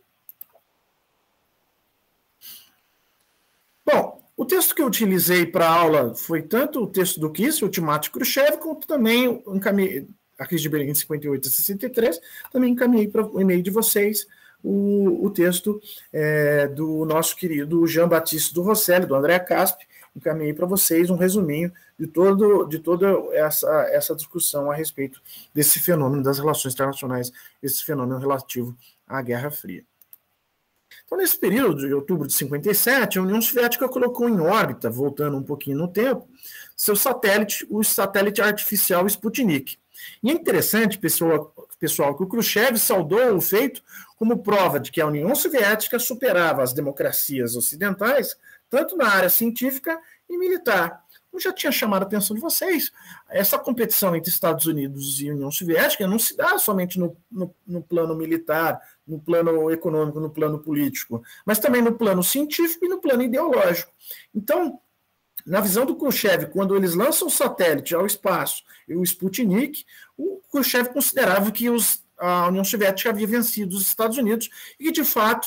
Bom, o texto que eu utilizei para a aula foi tanto o texto do Kiss, o Ultimato de Khrushchev, quanto também encaminhei, a crise de Berlim de cinquenta e oito a sessenta e três, também encaminhei para o e-mail de vocês o, o texto é, do nosso querido Jean-Baptiste do Rosselli, do André Caspi, encaminhei para vocês um resuminho de, todo, de toda essa, essa discussão a respeito desse fenômeno das relações internacionais, esse fenômeno relativo à Guerra Fria. Então, nesse período de outubro de cinquenta e sete, a União Soviética colocou em órbita, voltando um pouquinho no tempo, seu satélite, o satélite artificial Sputnik. E é interessante, pessoal, pessoal, que o Khrushchev saudou o feito como prova de que a União Soviética superava as democracias ocidentais, tanto na área científica e militar. Eu já tinha chamado a atenção de vocês, essa competição entre Estados Unidos e União Soviética não se dá somente no, no, no plano militar, no plano econômico, no plano político, mas também no plano científico e no plano ideológico. Então, na visão do Khrushchev, quando eles lançam o satélite ao espaço e o Sputnik, o Khrushchev considerava que os, a União Soviética havia vencido os Estados Unidos e que, de fato,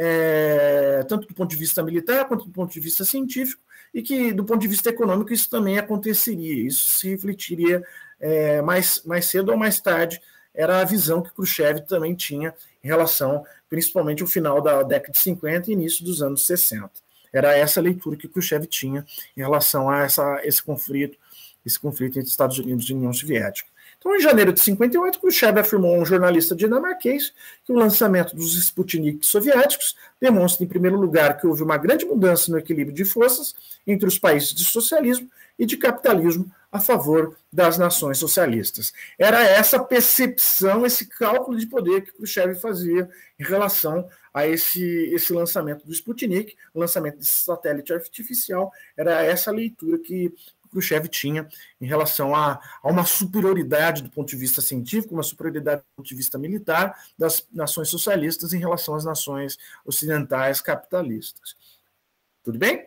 é, tanto do ponto de vista militar quanto do ponto de vista científico, e que, do ponto de vista econômico, isso também aconteceria, isso se refletiria é, mais, mais cedo ou mais tarde, era a visão que Khrushchev também tinha em relação, principalmente, ao final da década de cinquenta e início dos anos sessenta. Era essa leitura que Khrushchev tinha em relação a essa, esse conflito, esse conflito entre Estados Unidos e União Soviética. Então, em janeiro de cinquenta e oito, Khrushchev afirmou a um jornalista dinamarquês que o lançamento dos Sputniks soviéticos demonstra, em primeiro lugar, que houve uma grande mudança no equilíbrio de forças entre os países de socialismo e de capitalismo a favor das nações socialistas. Era essa percepção, esse cálculo de poder que Khrushchev fazia em relação a esse, esse lançamento do Sputnik, o lançamento desse satélite artificial, era essa leitura que Khrushchev tinha em relação a, a uma superioridade do ponto de vista científico, uma superioridade do ponto de vista militar das nações socialistas em relação às nações ocidentais capitalistas. Tudo bem?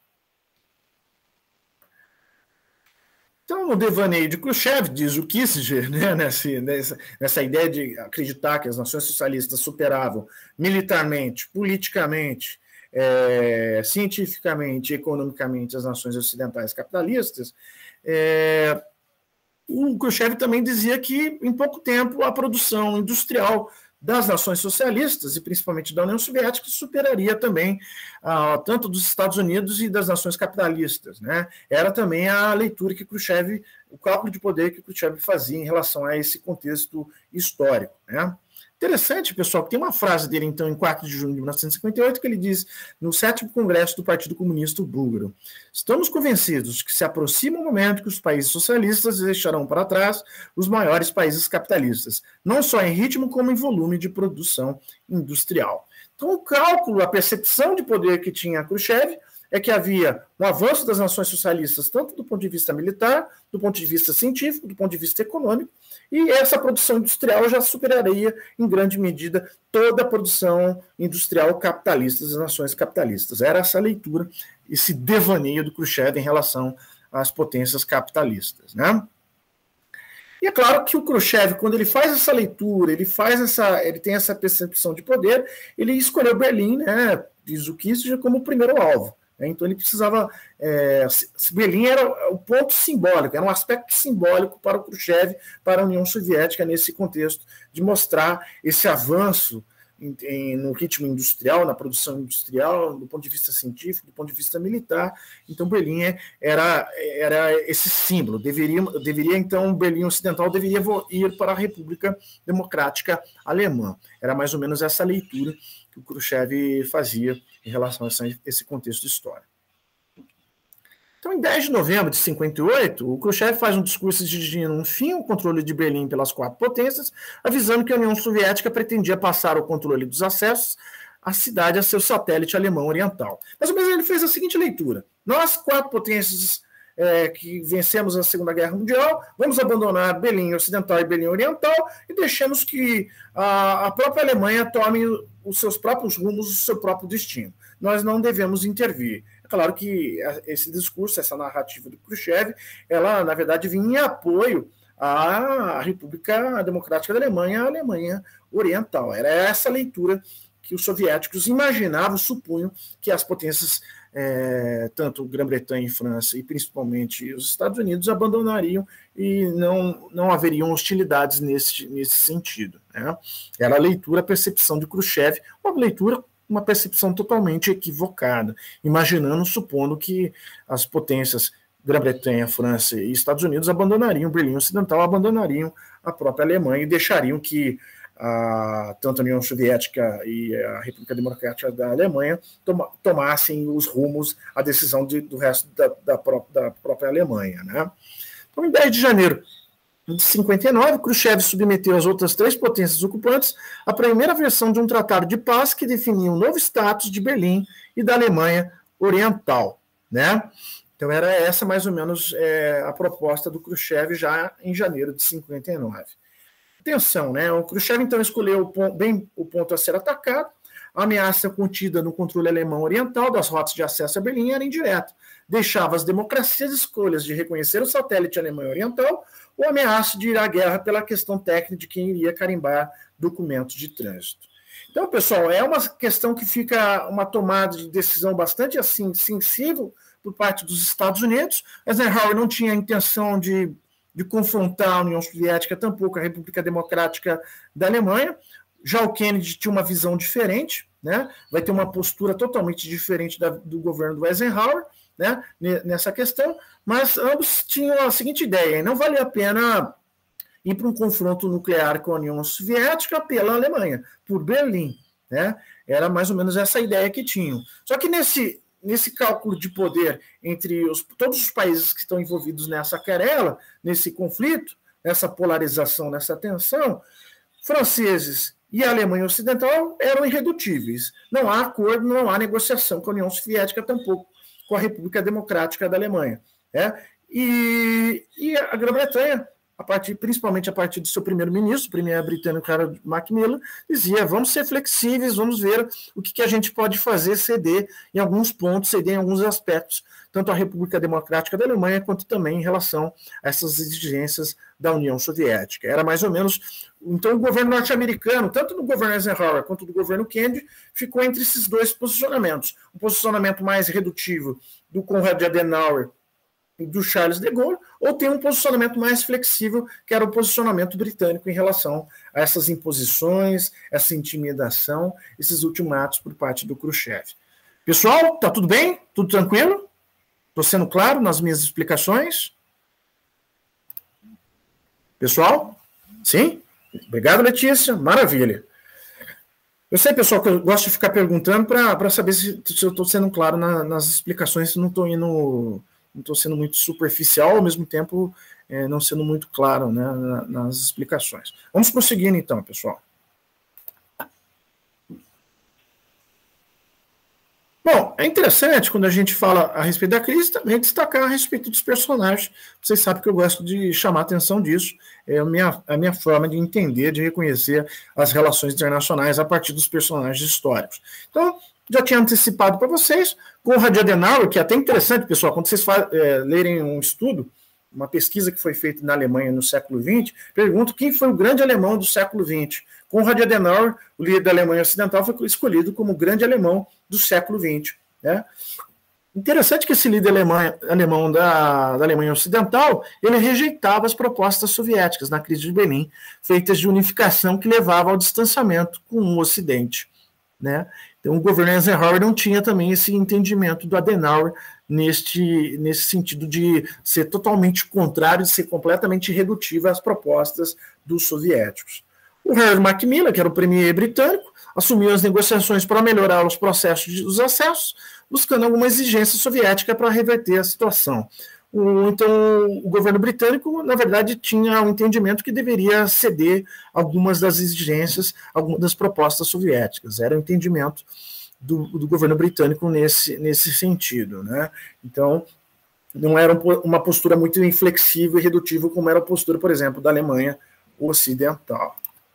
Então, no devaneio de Khrushchev, diz o Kissinger, né, nessa, nessa, nessa ideia de acreditar que as nações socialistas superavam militarmente, politicamente, É, cientificamente e economicamente as nações ocidentais capitalistas, é, o Khrushchev também dizia que, em pouco tempo, a produção industrial das nações socialistas, e principalmente da União Soviética, superaria também ah, tanto dos Estados Unidos e das nações capitalistas, né? Era também a leitura que Khrushchev, o cálculo de poder que Khrushchev fazia em relação a esse contexto histórico, né? Interessante, pessoal, que tem uma frase dele, então, em quatro de junho de mil novecentos e cinquenta e oito, que ele diz, no sétimo Congresso do Partido Comunista Búlgaro: estamos convencidos que se aproxima o momento que os países socialistas deixarão para trás os maiores países capitalistas, não só em ritmo, como em volume de produção industrial. Então, o cálculo, a percepção de poder que tinha Khrushchev é que havia um avanço das nações socialistas, tanto do ponto de vista militar, do ponto de vista científico, do ponto de vista econômico, e essa produção industrial já superaria, em grande medida, toda a produção industrial capitalista das nações capitalistas. Era essa leitura, esse devaneio do Khrushchev em relação às potências capitalistas, né? E é claro que o Khrushchev, quando ele faz essa leitura, ele faz essa, ele tem essa percepção de poder, ele escolheu Berlim, né, diz o Kissinger, como o primeiro alvo. Então ele precisava, é, Berlim era o ponto simbólico, era um aspecto simbólico para o Khrushchev, para a União Soviética, nesse contexto de mostrar esse avanço em, em, no ritmo industrial, na produção industrial, do ponto de vista científico, do ponto de vista militar. Então Berlim era, era esse símbolo, deveria, deveria então, Berlim Ocidental deveria ir para a República Democrática Alemã. Era mais ou menos essa leitura que o Khrushchev fazia em relação a esse contexto histórico. Então, em dez de novembro de cinquenta e oito, o Khrushchev faz um discurso exigindo um fim ao controle de Berlim pelas quatro potências, avisando que a União Soviética pretendia passar o controle dos acessos à cidade a seu satélite alemão oriental. Mais ou menos ele fez a seguinte leitura: nós, quatro potências é, que vencemos a Segunda Guerra Mundial, vamos abandonar Berlim Ocidental e Berlim Oriental e deixemos que a, a própria Alemanha tome os seus próprios rumos, o seu próprio destino. Nós não devemos intervir. É claro que esse discurso, essa narrativa do Khrushchev, ela, na verdade, vinha em apoio à República Democrática da Alemanha, a Alemanha Oriental. Era essa leitura que os soviéticos imaginavam, supunham que as potências, é, tanto Grã-Bretanha e França, e principalmente os Estados Unidos, abandonariam e não, não haveriam hostilidades nesse, nesse sentido, né? Era a leitura, a percepção de Khrushchev, uma leitura, uma percepção totalmente equivocada, imaginando, supondo que as potências Grã-Bretanha, França e Estados Unidos abandonariam Berlim Ocidental, abandonariam a própria Alemanha e deixariam que a, tanto a União Soviética e a República Democrática da Alemanha toma, tomassem os rumos, a decisão de, do resto da, da, pró, da própria Alemanha, né? Então, em dez de janeiro de cinquenta e nove, Khrushchev submeteu as outras três potências ocupantes à primeira versão de um tratado de paz que definia um novo status de Berlim e da Alemanha Oriental, né? Então era essa mais ou menos é, a proposta do Khrushchev já em janeiro de cinquenta e nove. Atenção, né? O Khrushchev então escolheu o ponto, bem o ponto a ser atacado. A ameaça contida no controle alemão oriental das rotas de acesso a Berlim era indireta. Deixava as democracias escolhas de reconhecer o satélite alemão oriental ou a ameaça de ir à guerra pela questão técnica de quem iria carimbar documentos de trânsito. Então, pessoal, é uma questão que fica uma tomada de decisão bastante assim sensível por parte dos Estados Unidos. Eisenhower não tinha a intenção de, de confrontar a União Soviética, tampouco a República Democrática da Alemanha. Já o Kennedy tinha uma visão diferente, né? Vai ter uma postura totalmente diferente da, do governo do Eisenhower, né? Nessa questão, mas ambos tinham a seguinte ideia: não valia a pena ir para um confronto nuclear com a União Soviética pela Alemanha, por Berlim, né? Era mais ou menos essa ideia que tinham. Só que nesse, nesse cálculo de poder entre os, todos os países que estão envolvidos nessa querela, nesse conflito, nessa polarização, nessa tensão, franceses e a Alemanha Ocidental eram irredutíveis. Não há acordo, não há negociação com a União Soviética, tampouco com a República Democrática da Alemanha, né? E, e a Grã-Bretanha, a partir, principalmente a partir do seu primeiro-ministro, o primeiro britânico Harold Macmillan, dizia: vamos ser flexíveis, vamos ver o que, que a gente pode fazer, ceder em alguns pontos, ceder em alguns aspectos, tanto a República Democrática da Alemanha, quanto também em relação a essas exigências da União Soviética. Era mais ou menos... Então, o governo norte-americano, tanto do governo Eisenhower quanto do governo Kennedy, ficou entre esses dois posicionamentos. Um posicionamento mais redutivo do Konrad Adenauer do Charles de Gaulle, ou tem um posicionamento mais flexível, que era o posicionamento britânico em relação a essas imposições, essa intimidação, esses ultimatos por parte do Khrushchev. Pessoal, tá tudo bem? Tudo tranquilo? Estou sendo claro nas minhas explicações? Pessoal? Sim? Obrigado, Letícia. Maravilha. Eu sei, pessoal, que eu gosto de ficar perguntando para saber se, se eu estou sendo claro na, nas explicações, se não estou indo... não estou sendo muito superficial, ao mesmo tempo é, não sendo muito claro, né, nas explicações. Vamos prosseguindo então, pessoal. Bom, é interessante quando a gente fala a respeito da crise também destacar a respeito dos personagens. Vocês sabem que eu gosto de chamar a atenção disso. É a minha, a minha forma de entender, de reconhecer as relações internacionais a partir dos personagens históricos. Então, já tinha antecipado para vocês, Konrad Adenauer, que é até interessante, pessoal, quando vocês é, lerem um estudo, uma pesquisa que foi feita na Alemanha no século vinte, pergunto quem foi o grande alemão do século vinte. Konrad Adenauer, o líder da Alemanha Ocidental, foi escolhido como o grande alemão do século vinte. Né? Interessante que esse líder alemão, alemão da, da Alemanha Ocidental, ele rejeitava as propostas soviéticas na crise de Berlim, feitas de unificação que levava ao distanciamento com o Ocidente. Né? Então, o governo Eisenhower não tinha também esse entendimento do Adenauer neste, nesse sentido de ser totalmente contrário, de ser completamente irredutível às propostas dos soviéticos. O Harold Macmillan, que era o premier britânico, assumiu as negociações para melhorar os processos dos acessos, buscando alguma exigência soviética para reverter a situação. O, então, o governo britânico, na verdade, tinha o um entendimento que deveria ceder algumas das exigências, algumas das propostas soviéticas. Era o entendimento do, do governo britânico nesse, nesse sentido. Né? Então, não era uma postura muito inflexível e redutível, como era a postura, por exemplo, da Alemanha Ocidental.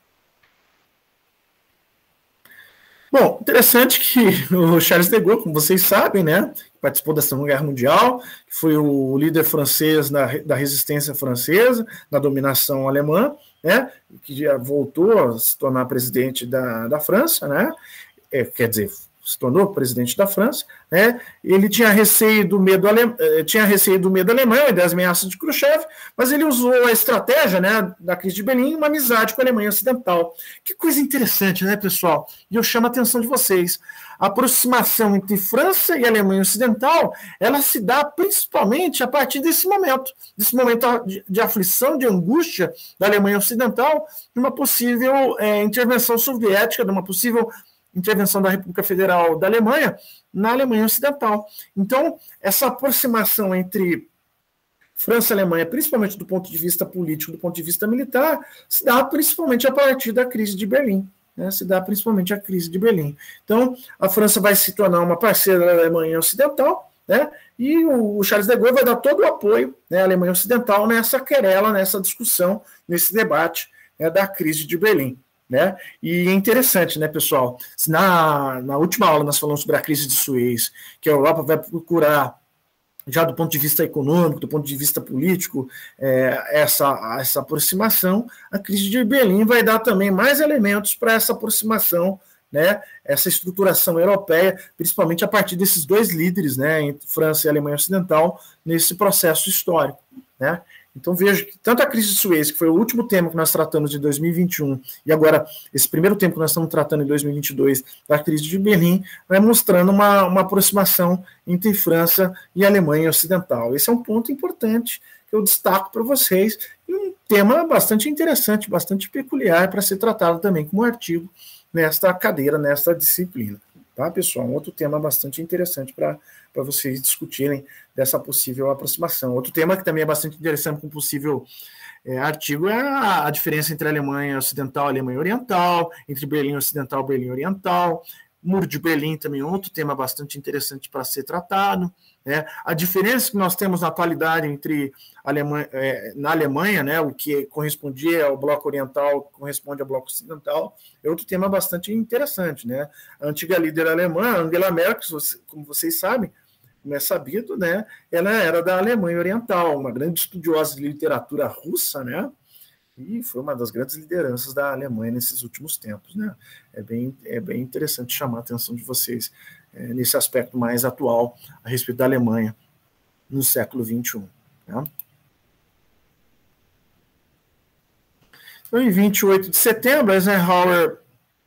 Bom, interessante que o Charles de Gaulle, como vocês sabem, né, participou da Segunda Guerra Mundial, foi o líder francês na, da resistência francesa, na dominação alemã, né, que já voltou a se tornar presidente da, da França, né, é, quer dizer, se tornou presidente da França, né? Ele tinha receio do medo alem... tinha receio do medo alemão e das ameaças de Khrushchev, mas ele usou a estratégia, né, da crise de Berlim, uma amizade com a Alemanha Ocidental. Que coisa interessante, né, pessoal? E eu chamo a atenção de vocês. A aproximação entre França e Alemanha Ocidental, ela se dá principalmente a partir desse momento, desse momento de, de aflição, de angústia da Alemanha Ocidental, de uma possível é, intervenção soviética, de uma possível intervenção da República Federal da Alemanha na Alemanha Ocidental. Então, essa aproximação entre França e Alemanha, principalmente do ponto de vista político, do ponto de vista militar, se dá principalmente a partir da crise de Berlim. Né, se dá principalmente a crise de Berlim. Então, a França vai se tornar uma parceira da Alemanha Ocidental, né, e o Charles de Gaulle vai dar todo o apoio, né, à Alemanha Ocidental nessa querela, nessa discussão, nesse debate, né, da crise de Berlim. Né? E é interessante, né, pessoal? Na, na última aula nós falamos sobre a crise de Suez, que a Europa vai procurar, já do ponto de vista econômico, do ponto de vista político, é, essa, essa aproximação. A crise de Berlim vai dar também mais elementos para essa aproximação, né, essa estruturação europeia, principalmente a partir desses dois líderes, né, entre França e Alemanha Ocidental, nesse processo histórico. Né? Então vejo que tanto a crise de Suez, que foi o último tema que nós tratamos em dois mil e vinte e um, e agora esse primeiro tema que nós estamos tratando em dois mil e vinte e dois, da crise de Berlim, vai mostrando uma, uma aproximação entre França e Alemanha Ocidental. Esse é um ponto importante que eu destaco para vocês, e um tema bastante interessante, bastante peculiar para ser tratado também como artigo nesta cadeira, nesta disciplina. Tá, pessoal? Um outro tema bastante interessante para para vocês discutirem dessa possível aproximação. Outro tema que também é bastante interessante com possível é, artigo é a, a diferença entre a Alemanha Ocidental e a Alemanha Oriental, entre Berlim Ocidental e Berlim Oriental. Muro de Berlim também é outro tema bastante interessante para ser tratado. Né? A diferença que nós temos na atualidade entre a Alemanha, é, na Alemanha, né, o que correspondia ao bloco oriental, corresponde ao bloco ocidental, é outro tema bastante interessante. Né? A antiga líder alemã, Angela Merkel, como vocês sabem, como é sabido, né, ela era da Alemanha Oriental, uma grande estudiosa de literatura russa, né, e foi uma das grandes lideranças da Alemanha nesses últimos tempos. Né. É bem, é bem interessante chamar a atenção de vocês é, nesse aspecto mais atual a respeito da Alemanha no século vinte e um. Né? Então, em vinte e oito de setembro, Eisenhower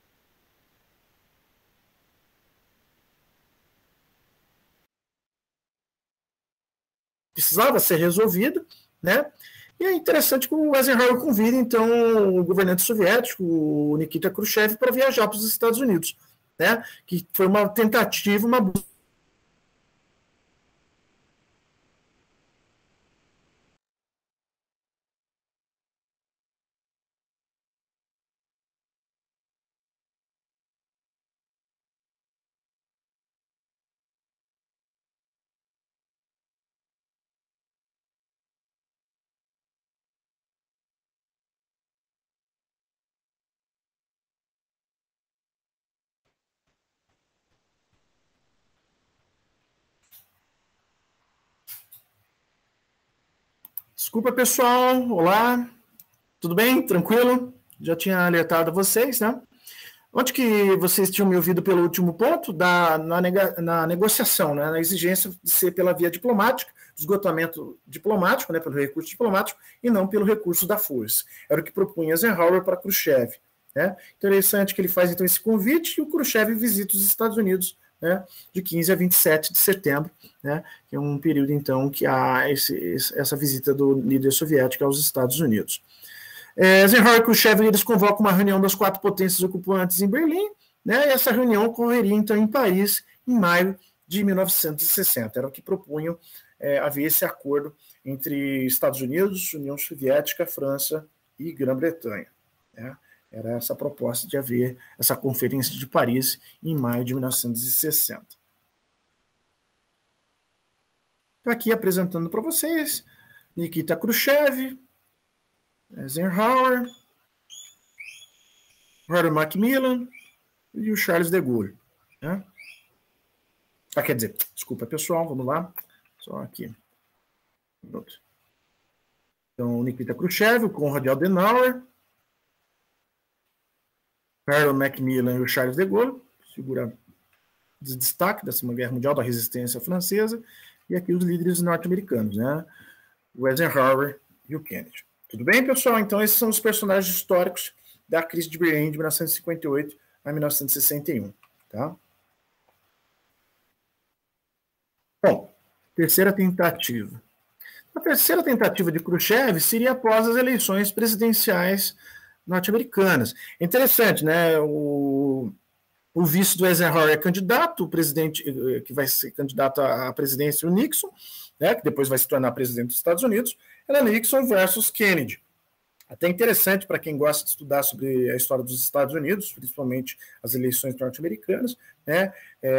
precisava ser resolvido, né? E é interessante que o Eisenhower convida, então, o governante soviético, o Nikita Khrushchev, para viajar para os Estados Unidos, né? Que foi uma tentativa, uma Desculpa, pessoal. Olá. Tudo bem? Tranquilo? Já tinha alertado vocês, né? Onde que vocês tinham me ouvido pelo último ponto? Da, na, nega, na negociação, né? Na exigência de ser pela via diplomática, esgotamento diplomático, né? Pelo recurso diplomático, e não pelo recurso da força. Era o que propunha Eisenhower para Khrushchev. Né? Interessante que ele faz, então, esse convite e o Khrushchev visita os Estados Unidos, né, de quinze a vinte e sete de setembro, né, que é um período, então, que há esse, essa visita do líder soviético aos Estados Unidos. É, Eisenhower e Khrushchev, eles convocam uma reunião das quatro potências ocupantes em Berlim, né, e essa reunião ocorreria, então, em Paris, em maio de mil novecentos e sessenta. Era o que propunham é, haver esse acordo entre Estados Unidos, União Soviética, França e Grã-Bretanha. Né? Era essa a proposta de haver essa conferência de Paris em maio de mil novecentos e sessenta. Estou aqui apresentando para vocês Nikita Khrushchev, Eisenhower, Harold Macmillan e o Charles de Gaulle. Né? Ah, quer dizer, desculpa, pessoal, vamos lá. Só aqui. Então, Nikita Khrushchev, o Konrad Adenauer, Harold Macmillan e o Charles de Gaulle, figura de destaque da Segunda Guerra Mundial, da resistência francesa, e aqui os líderes norte-americanos, né? O Eisenhower e o Kennedy. Tudo bem, pessoal? Então, esses são os personagens históricos da crise de Berlim de mil novecentos e cinquenta e oito a mil novecentos e sessenta e um. Tá? Bom, terceira tentativa. A terceira tentativa de Khrushchev seria após as eleições presidenciais norte-americanas. Interessante, né? O, o vice do Eisenhower é candidato, o presidente que vai ser candidato à presidência, o Nixon, né, que depois vai se tornar presidente dos Estados Unidos, era Nixon versus Kennedy. Até interessante para quem gosta de estudar sobre a história dos Estados Unidos, principalmente as eleições norte-americanas, né?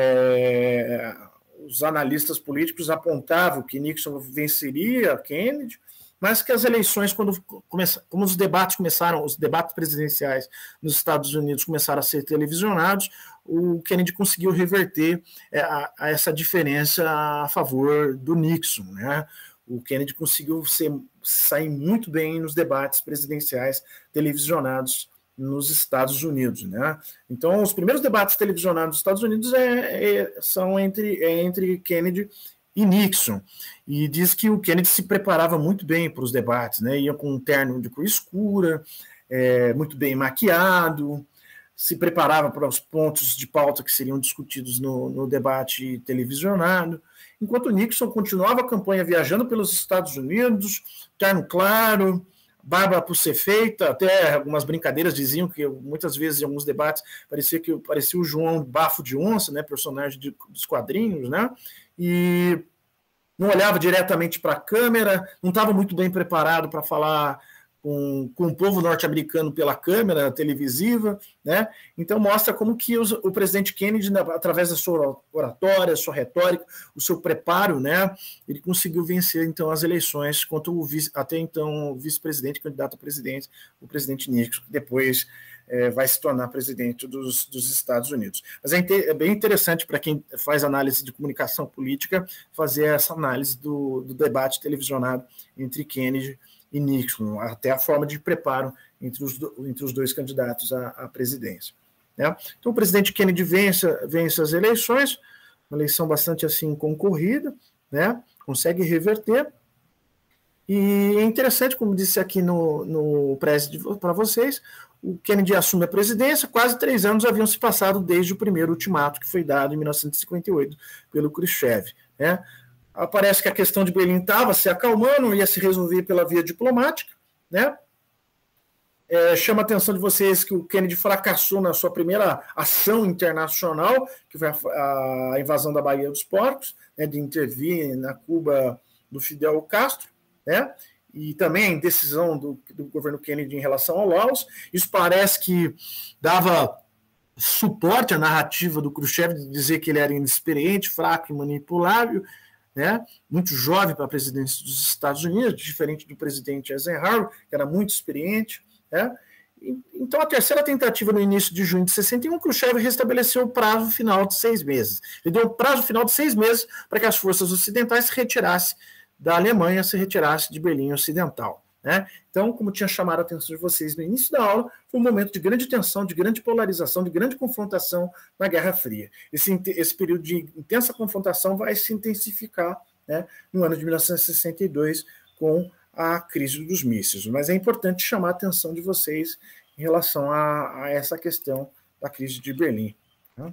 É, os analistas políticos apontavam que Nixon venceria Kennedy, mas que as eleições, quando começa, como os debates começaram, os debates presidenciais nos Estados Unidos começaram a ser televisionados, o Kennedy conseguiu reverter a, a essa diferença a favor do Nixon, né? O Kennedy conseguiu ser, sair muito bem nos debates presidenciais televisionados nos Estados Unidos, né? Então, os primeiros debates televisionados nos Estados Unidos é, é, são entre, é entre Kennedy e Nixon, e diz que o Kennedy se preparava muito bem para os debates, né? Ia com um terno de cor escura, é, muito bem maquiado, se preparava para os pontos de pauta que seriam discutidos no, no debate televisionado, enquanto Nixon continuava a campanha viajando pelos Estados Unidos, terno claro, barba por ser feita, até algumas brincadeiras diziam que muitas vezes em alguns debates parecia que parecia o João Bafo de Onça, né, personagem de, dos quadrinhos, né, e não olhava diretamente para a câmera, não estava muito bem preparado para falar com, com o povo norte-americano pela câmera televisiva, né? Então mostra como que os, o presidente Kennedy, através da sua oratória, sua retórica, o seu preparo, né, ele conseguiu vencer então as eleições contra o vice, até então o vice-presidente, candidato a presidente, o presidente Nixon, que depois é, vai se tornar presidente dos, dos Estados Unidos. Mas é, é bem interessante para quem faz análise de comunicação política fazer essa análise do, do debate televisionado entre Kennedy e Nixon, até a forma de preparo entre os, entre os dois candidatos à, à presidência. Né? Então, o presidente Kennedy vence, vence as eleições, uma eleição bastante assim concorrida, né? Consegue reverter, E é interessante, como disse aqui no, no press para vocês, o Kennedy assume a presidência, quase três anos haviam se passado desde o primeiro ultimato que foi dado em mil novecentos e cinquenta e oito pelo Khrushchev, né? Parece que a questão de Berlim estava se acalmando, ia se resolver pela via diplomática, né? É, chama a atenção de vocês que o Kennedy fracassou na sua primeira ação internacional, que foi a, a invasão da Baía dos Porcos, né, de intervir na Cuba do Fidel Castro, né? E também decisão do, do governo Kennedy em relação ao Laos. Isso parece que dava suporte à narrativa do Khrushchev de dizer que ele era inexperiente, fraco e manipulável, né? Muito jovem para a presidência dos Estados Unidos, diferente do presidente Eisenhower, que era muito experiente, né? Então, a terceira tentativa no início de junho de sessenta e um, Khrushchev restabeleceu o prazo final de seis meses. Ele deu um prazo final de seis meses para que as forças ocidentais se retirassem da Alemanha, se retirassem de Berlim Ocidental, né? Então, como tinha chamado a atenção de vocês no início da aula, foi um momento de grande tensão, de grande polarização, de grande confrontação na Guerra Fria. Esse, esse período de intensa confrontação vai se intensificar, né, no ano de mil novecentos e sessenta e dois, com a crise dos mísseis. Mas é importante chamar a atenção de vocês em relação a, a essa questão da crise de Berlim, né?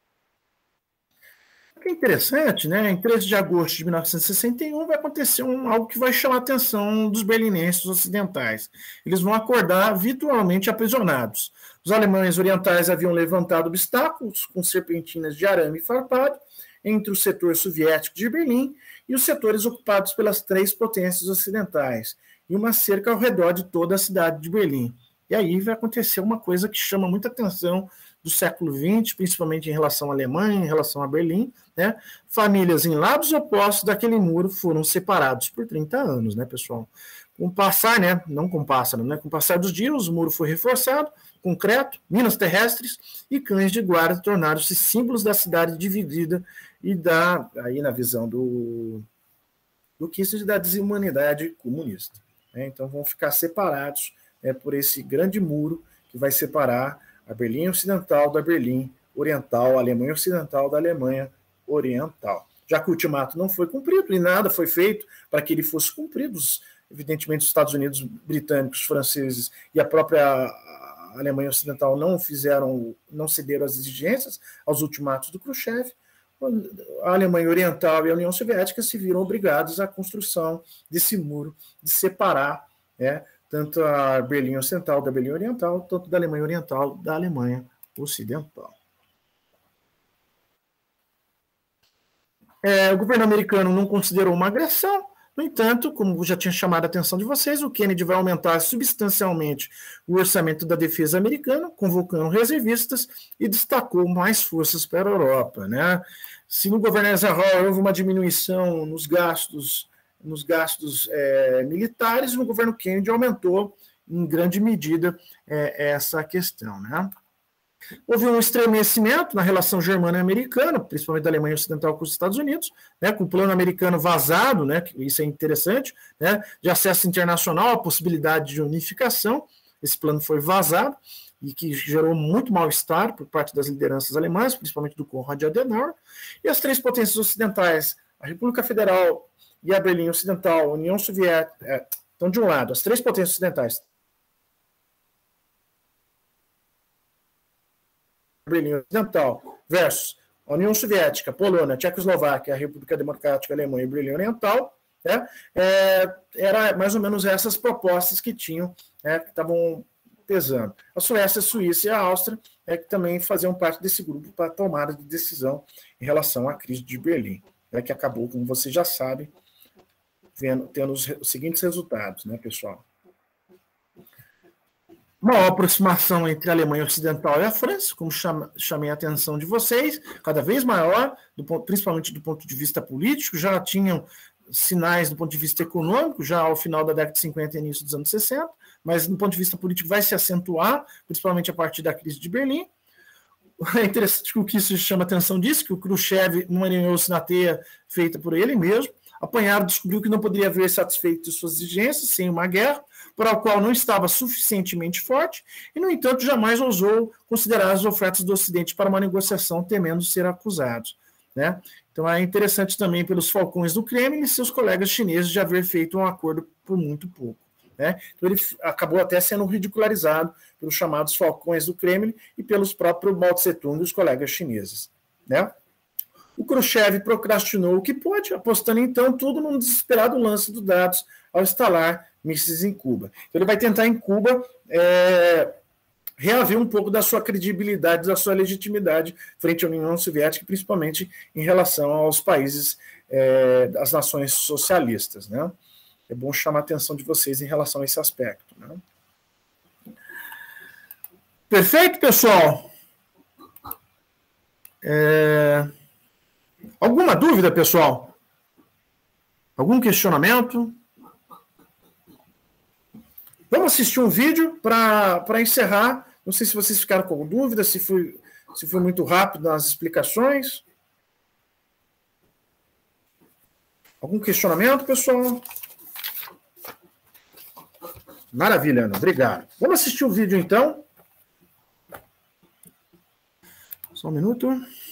O que é interessante, né? Em treze de agosto de mil novecentos e sessenta e um vai acontecer um, algo que vai chamar a atenção dos berlinenses ocidentais. Eles vão acordar virtualmente aprisionados. Os alemães orientais haviam levantado obstáculos com serpentinas de arame farpado entre o setor soviético de Berlim e os setores ocupados pelas três potências ocidentais, e uma cerca ao redor de toda a cidade de Berlim. E aí vai acontecer uma coisa que chama muita atenção do século vinte, principalmente em relação à Alemanha, em relação a Berlim, né? Famílias em lados opostos daquele muro foram separados por trinta anos, né, pessoal? Com o passar, né, não com o pássaro, né, com o passar dos dias, o muro foi reforçado, concreto, minas terrestres e cães de guarda tornaram-se símbolos da cidade dividida e da, aí na visão do, do Kissinger, da desumanidade comunista, né? Então vão ficar separados, né, por esse grande muro que vai separar a Berlim Ocidental da Berlim Oriental, a Alemanha Ocidental da Alemanha Oriental. Já que o ultimato não foi cumprido e nada foi feito para que ele fosse cumprido, evidentemente os Estados Unidos, britânicos, franceses e a própria Alemanha Ocidental não fizeram, não cederam às exigências, aos ultimatos do Khrushchev, a Alemanha Oriental e a União Soviética se viram obrigados à construção desse muro, de separar, né, tanto a Berlim Ocidental da Berlim Oriental, tanto da Alemanha Oriental da Alemanha Ocidental. É, o governo americano não considerou uma agressão. No entanto, como já tinha chamado a atenção de vocês, o Kennedy vai aumentar substancialmente o orçamento da defesa americana, convocando reservistas e destacou mais forças para a Europa, né? Se no governo Eisenhower houve uma diminuição nos gastos, nos gastos é, militares, no governo Kennedy aumentou em grande medida é, essa questão, né? Houve um estremecimento na relação germano-americana, principalmente da Alemanha Ocidental com os Estados Unidos, né, com o plano americano vazado, né, isso é interessante, né, de acesso internacional, a possibilidade de unificação. Esse plano foi vazado e que gerou muito mal-estar por parte das lideranças alemãs, principalmente do Konrad Adenauer, e as três potências ocidentais, a República Federal e a Berlim Ocidental, a União Soviética, é, então, de um lado, as três potências ocidentais, Berlim Ocidental versus a União Soviética, Polônia, Tchecoslováquia, a República Democrática Alemã e Berlim Oriental, né, é, era mais ou menos essas propostas que tinham, né, que estavam pesando. A Suécia, a Suíça e a Áustria é, que também faziam parte desse grupo para tomada de decisão em relação à crise de Berlim, né, que acabou, como vocês já sabem, vendo, tendo os, os seguintes resultados, né, pessoal? Maior aproximação entre a Alemanha Ocidental e a França, como chama, chamei a atenção de vocês, cada vez maior, do ponto, principalmente do ponto de vista político, já tinham sinais do ponto de vista econômico, já ao final da década de cinquenta e início dos anos sessenta, mas do ponto de vista político vai se acentuar, principalmente a partir da crise de Berlim. É interessante que o que isso chama a atenção disso, que o Khrushchev não alinhou-se na teia feita por ele mesmo, apanhado, descobriu que não poderia haver satisfeito suas exigências sem uma guerra, para a qual não estava suficientemente forte, e, no entanto, jamais ousou considerar as ofertas do Ocidente para uma negociação, temendo ser acusado. né? Então é interessante também pelos falcões do Kremlin e seus colegas chineses de haver feito um acordo por muito pouco, né? Então ele acabou até sendo ridicularizado pelos chamados falcões do Kremlin e pelos próprios Mao Tse-tung e os colegas chineses, né? O Khrushchev procrastinou o que pôde, apostando então tudo num desesperado lance dos dados ao instalar mísseis em Cuba. Então ele vai tentar em Cuba é, reaver um pouco da sua credibilidade, da sua legitimidade frente à União Soviética, principalmente em relação aos países, é, das nações socialistas, né? É bom chamar a atenção de vocês em relação a esse aspecto, né? Perfeito, pessoal? É... Alguma dúvida, pessoal? Algum questionamento? Vamos assistir um vídeo para encerrar. Não sei se vocês ficaram com dúvida, se foi, se foi muito rápido nas explicações. Algum questionamento, pessoal? Maravilha, Ana. Obrigado. Vamos assistir o vídeo, então. Só um minuto.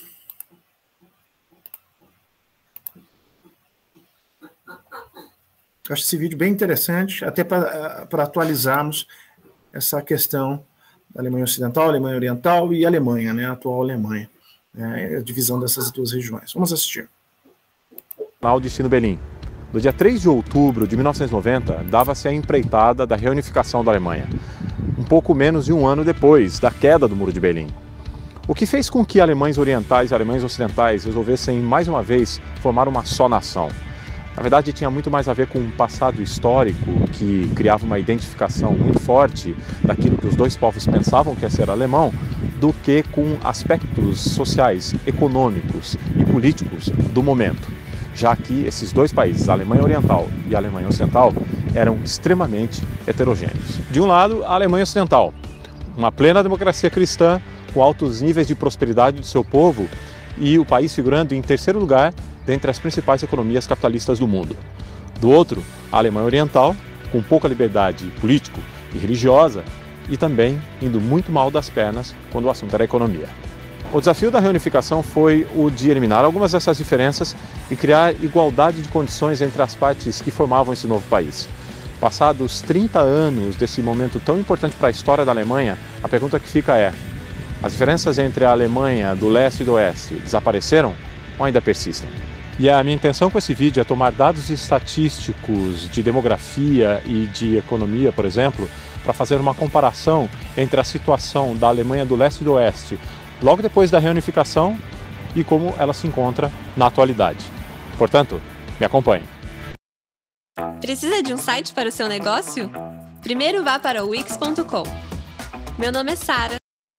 Eu acho esse vídeo bem interessante, até para atualizarmos essa questão da Alemanha Ocidental, Alemanha Oriental e Alemanha, né, a atual Alemanha, né, a divisão dessas duas regiões. Vamos assistir. Ao Destino Berlim. No dia três de outubro de mil novecentos e noventa, dava-se a empreitada da reunificação da Alemanha, um pouco menos de um ano depois da queda do Muro de Berlim. O que fez com que alemães orientais e alemães ocidentais resolvessem, mais uma vez, formar uma só nação. Na verdade, tinha muito mais a ver com um passado histórico que criava uma identificação muito forte daquilo que os dois povos pensavam que ia ser alemão, do que com aspectos sociais, econômicos e políticos do momento, já que esses dois países, a Alemanha Oriental e a Alemanha Ocidental, eram extremamente heterogêneos. De um lado, a Alemanha Ocidental, uma plena democracia cristã, com altos níveis de prosperidade do seu povo, e o país figurando em terceiro lugar dentre as principais economias capitalistas do mundo. Do outro, a Alemanha Oriental, com pouca liberdade política e religiosa, e também indo muito mal das pernas quando o assunto era economia. O desafio da reunificação foi o de eliminar algumas dessas diferenças e criar igualdade de condições entre as partes que formavam esse novo país. Passados trinta anos desse momento tão importante para a história da Alemanha, a pergunta que fica é: as diferenças entre a Alemanha do leste e do oeste desapareceram ou ainda persistem? E a minha intenção com esse vídeo é tomar dados estatísticos de demografia e de economia, por exemplo, para fazer uma comparação entre a situação da Alemanha do leste e do oeste logo depois da reunificação e como ela se encontra na atualidade. Portanto, me acompanhe. Precisa de um site para o seu negócio? Primeiro vá para o wix ponto com. Meu nome é Sara.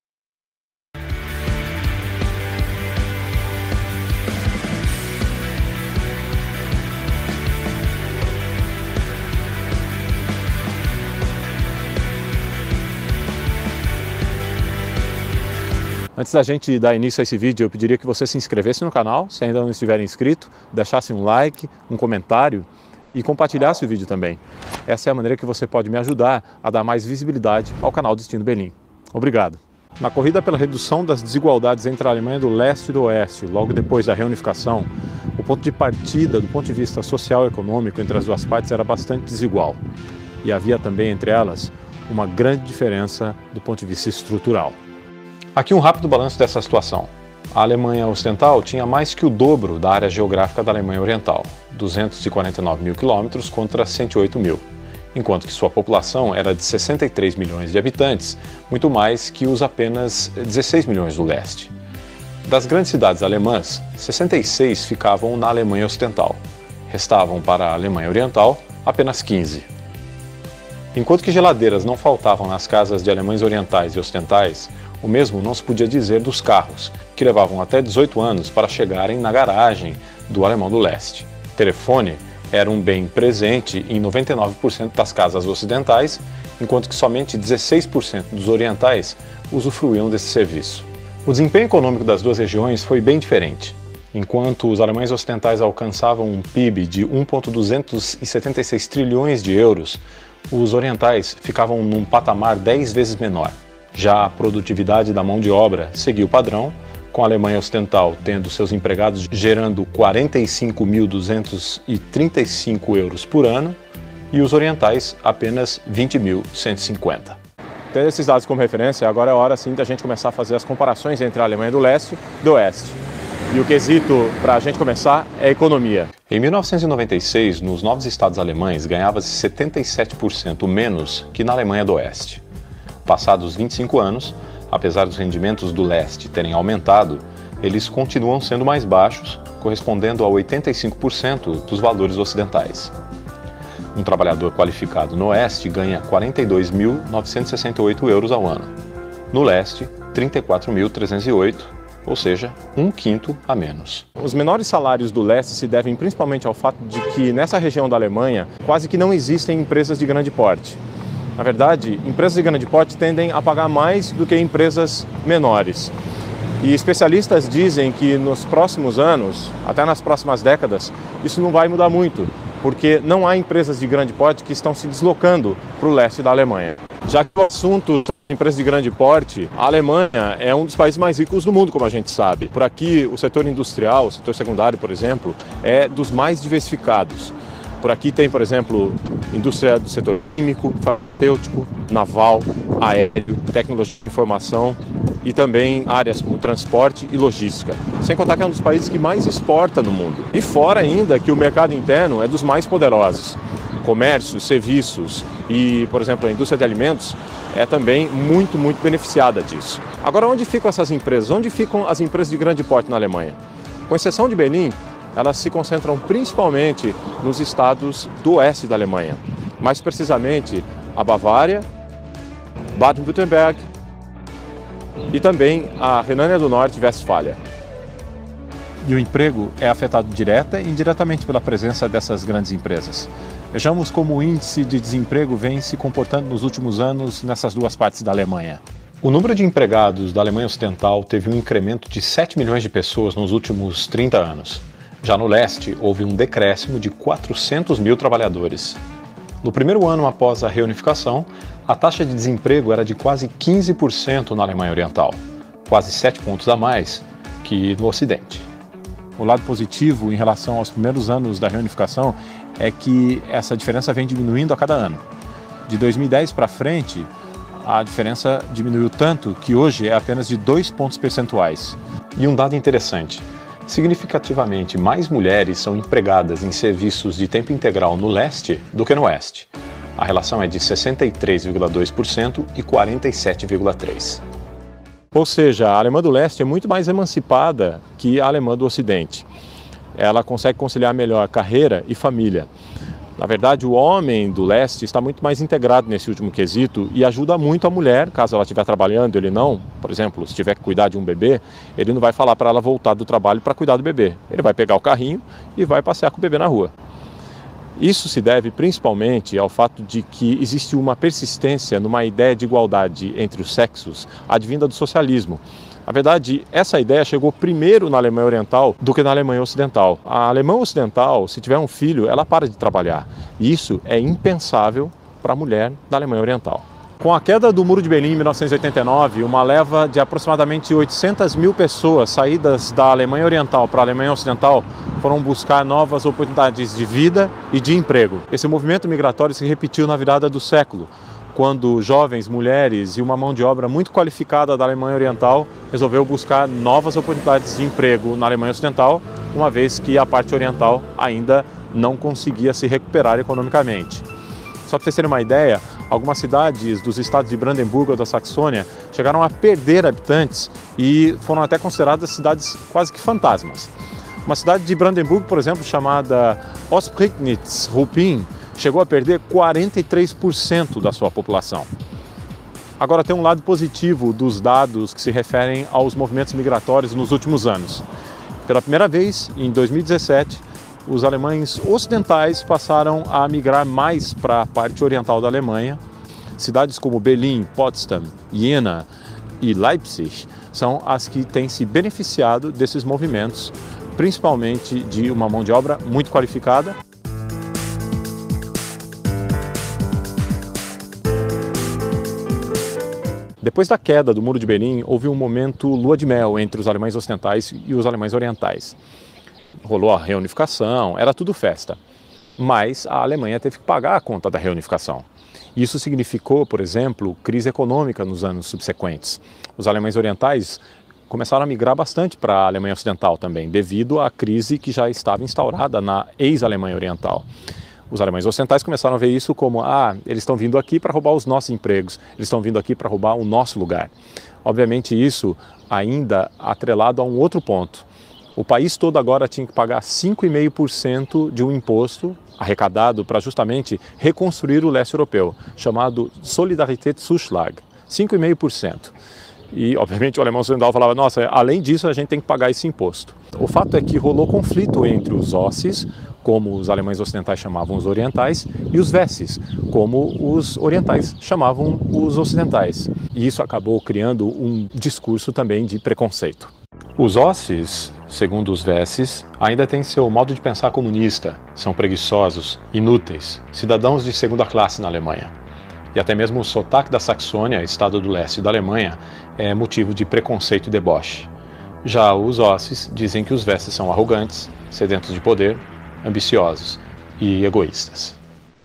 Antes da gente dar início a esse vídeo, eu pediria que você se inscrevesse no canal, se ainda não estiver inscrito, deixasse um like, um comentário e compartilhasse o vídeo também. Essa é a maneira que você pode me ajudar a dar mais visibilidade ao canal Destino Berlim. Obrigado. Na corrida pela redução das desigualdades entre a Alemanha do leste e do oeste, logo depois da reunificação, o ponto de partida do ponto de vista social e econômico entre as duas partes era bastante desigual. E havia também entre elas uma grande diferença do ponto de vista estrutural. Aqui um rápido balanço dessa situação. A Alemanha Ocidental tinha mais que o dobro da área geográfica da Alemanha Oriental, duzentos e quarenta e nove mil quilômetros contra cento e oito mil, enquanto que sua população era de sessenta e três milhões de habitantes, muito mais que os apenas dezesseis milhões do leste. Das grandes cidades alemãs, sessenta e seis ficavam na Alemanha Ocidental, restavam para a Alemanha Oriental apenas quinze. Enquanto que geladeiras não faltavam nas casas de alemães orientais e ocidentais, o mesmo não se podia dizer dos carros, que levavam até dezoito anos para chegarem na garagem do alemão do leste. Telefone era um bem presente em noventa e nove por cento das casas ocidentais, enquanto que somente dezesseis por cento dos orientais usufruíam desse serviço. O desempenho econômico das duas regiões foi bem diferente. Enquanto os alemães ocidentais alcançavam um P I B de um vírgula duzentos e setenta e seis trilhões de euros, os orientais ficavam num patamar dez vezes menor. Já a produtividade da mão de obra seguia o padrão, com a Alemanha Ocidental tendo seus empregados gerando quarenta e cinco mil duzentos e trinta e cinco euros por ano e os orientais apenas vinte mil cento e cinquenta. Tendo esses dados como referência, agora é hora sim da gente começar a fazer as comparações entre a Alemanha do Leste e do Oeste. E o quesito para a gente começar é a economia. Em mil novecentos e noventa e seis, nos novos estados alemães, ganhava-se setenta e sete por cento menos que na Alemanha do Oeste. Passados vinte e cinco anos, apesar dos rendimentos do leste terem aumentado, eles continuam sendo mais baixos, correspondendo a oitenta e cinco por cento dos valores ocidentais. Um trabalhador qualificado no oeste ganha quarenta e dois mil novecentos e sessenta e oito euros ao ano. No leste, trinta e quatro mil trezentos e oito, ou seja, um quinto a menos. Os menores salários do leste se devem principalmente ao fato de que nessa região da Alemanha quase que não existem empresas de grande porte. Na verdade, empresas de grande porte tendem a pagar mais do que empresas menores. E especialistas dizem que nos próximos anos, até nas próximas décadas, isso não vai mudar muito, porque não há empresas de grande porte que estão se deslocando para o leste da Alemanha. Já que o assunto é empresas de grande porte, a Alemanha é um dos países mais ricos do mundo, como a gente sabe. Por aqui, o setor industrial, o setor secundário, por exemplo, é dos mais diversificados. Por aqui tem, por exemplo, indústria do setor químico, farmacêutico, naval, aéreo, tecnologia de informação e também áreas como transporte e logística. Sem contar que é um dos países que mais exporta no mundo. E fora ainda que o mercado interno é dos mais poderosos. Comércio, serviços e, por exemplo, a indústria de alimentos é também muito, muito beneficiada disso. Agora, onde ficam essas empresas? Onde ficam as empresas de grande porte na Alemanha? Com exceção de Berlim, elas se concentram principalmente nos estados do oeste da Alemanha, mais precisamente a Bavária, Baden-Württemberg e também a Renânia do Norte e Westfália. E o emprego é afetado direta e indiretamente pela presença dessas grandes empresas. Vejamos como o índice de desemprego vem se comportando nos últimos anos nessas duas partes da Alemanha. O número de empregados da Alemanha Ocidental teve um incremento de sete milhões de pessoas nos últimos trinta anos. Já no leste, houve um decréscimo de quatrocentos mil trabalhadores. No primeiro ano após a reunificação, a taxa de desemprego era de quase quinze por cento na Alemanha Oriental, quase sete pontos a mais que no Ocidente. O lado positivo em relação aos primeiros anos da reunificação é que essa diferença vem diminuindo a cada ano. De dois mil e dez para frente, a diferença diminuiu tanto que hoje é apenas de dois pontos percentuais. E um dado interessante. Significativamente mais mulheres são empregadas em serviços de tempo integral no leste do que no oeste. A relação é de sessenta e três vírgula dois por cento e quarenta e sete vírgula três por cento. Ou seja, a alemã do leste é muito mais emancipada que a alemã do ocidente. Ela consegue conciliar melhor carreira e família. Na verdade, o homem do leste está muito mais integrado nesse último quesito e ajuda muito a mulher, caso ela estiver trabalhando, ele não, por exemplo, se tiver que cuidar de um bebê, ele não vai falar para ela voltar do trabalho para cuidar do bebê. Ele vai pegar o carrinho e vai passear com o bebê na rua. Isso se deve principalmente ao fato de que existe uma persistência numa ideia de igualdade entre os sexos advinda do socialismo. Na verdade, essa ideia chegou primeiro na Alemanha Oriental do que na Alemanha Ocidental. A Alemanha Ocidental, se tiver um filho, ela para de trabalhar. E isso é impensável para a mulher da Alemanha Oriental. Com a queda do Muro de Berlim em mil novecentos e oitenta e nove, uma leva de aproximadamente oitocentas mil pessoas saídas da Alemanha Oriental para a Alemanha Ocidental foram buscar novas oportunidades de vida e de emprego. Esse movimento migratório se repetiu na virada do século, quando jovens, mulheres e uma mão de obra muito qualificada da Alemanha Oriental resolveu buscar novas oportunidades de emprego na Alemanha Ocidental, uma vez que a parte oriental ainda não conseguia se recuperar economicamente. Só para vocês terem uma ideia, algumas cidades dos estados de Brandenburgo ou da Saxônia chegaram a perder habitantes e foram até consideradas cidades quase que fantasmas. Uma cidade de Brandenburgo, por exemplo, chamada Ostprignitz-Ruppin, chegou a perder quarenta e três por cento da sua população. Agora, tem um lado positivo dos dados que se referem aos movimentos migratórios nos últimos anos. Pela primeira vez, em dois mil e dezessete, os alemães ocidentais passaram a migrar mais para a parte oriental da Alemanha. Cidades como Berlim, Potsdam, Jena e Leipzig são as que têm se beneficiado desses movimentos, principalmente de uma mão de obra muito qualificada. Depois da queda do Muro de Berlim, houve um momento lua de mel entre os alemães ocidentais e os alemães orientais. Rolou a reunificação, era tudo festa. Mas a Alemanha teve que pagar a conta da reunificação. Isso significou, por exemplo, crise econômica nos anos subsequentes. Os alemães orientais começaram a migrar bastante para a Alemanha Ocidental também, devido à crise que já estava instaurada na ex-Alemanha Oriental. Os alemães ocidentais começaram a ver isso como, ah, eles estão vindo aqui para roubar os nossos empregos, eles estão vindo aqui para roubar o nosso lugar. Obviamente isso ainda atrelado a um outro ponto. O país todo agora tinha que pagar cinco vírgula cinco por cento de um imposto arrecadado para justamente reconstruir o leste europeu, chamado Solidaritätszuschlag, cinco vírgula cinco por cento. E, obviamente, o alemão ocidental falava, nossa, além disso a gente tem que pagar esse imposto. O fato é que rolou conflito entre os Ossis, como os alemães ocidentais chamavam os orientais, e os Wessis, como os orientais chamavam os ocidentais. E isso acabou criando um discurso também de preconceito. Os Ossis, segundo os Wessis, ainda têm seu modo de pensar comunista, são preguiçosos, inúteis, cidadãos de segunda classe na Alemanha. E até mesmo o sotaque da Saxônia, estado do leste da Alemanha, é motivo de preconceito e deboche. Já os Ossis dizem que os Wessis são arrogantes, sedentos de poder, ambiciosos e egoístas.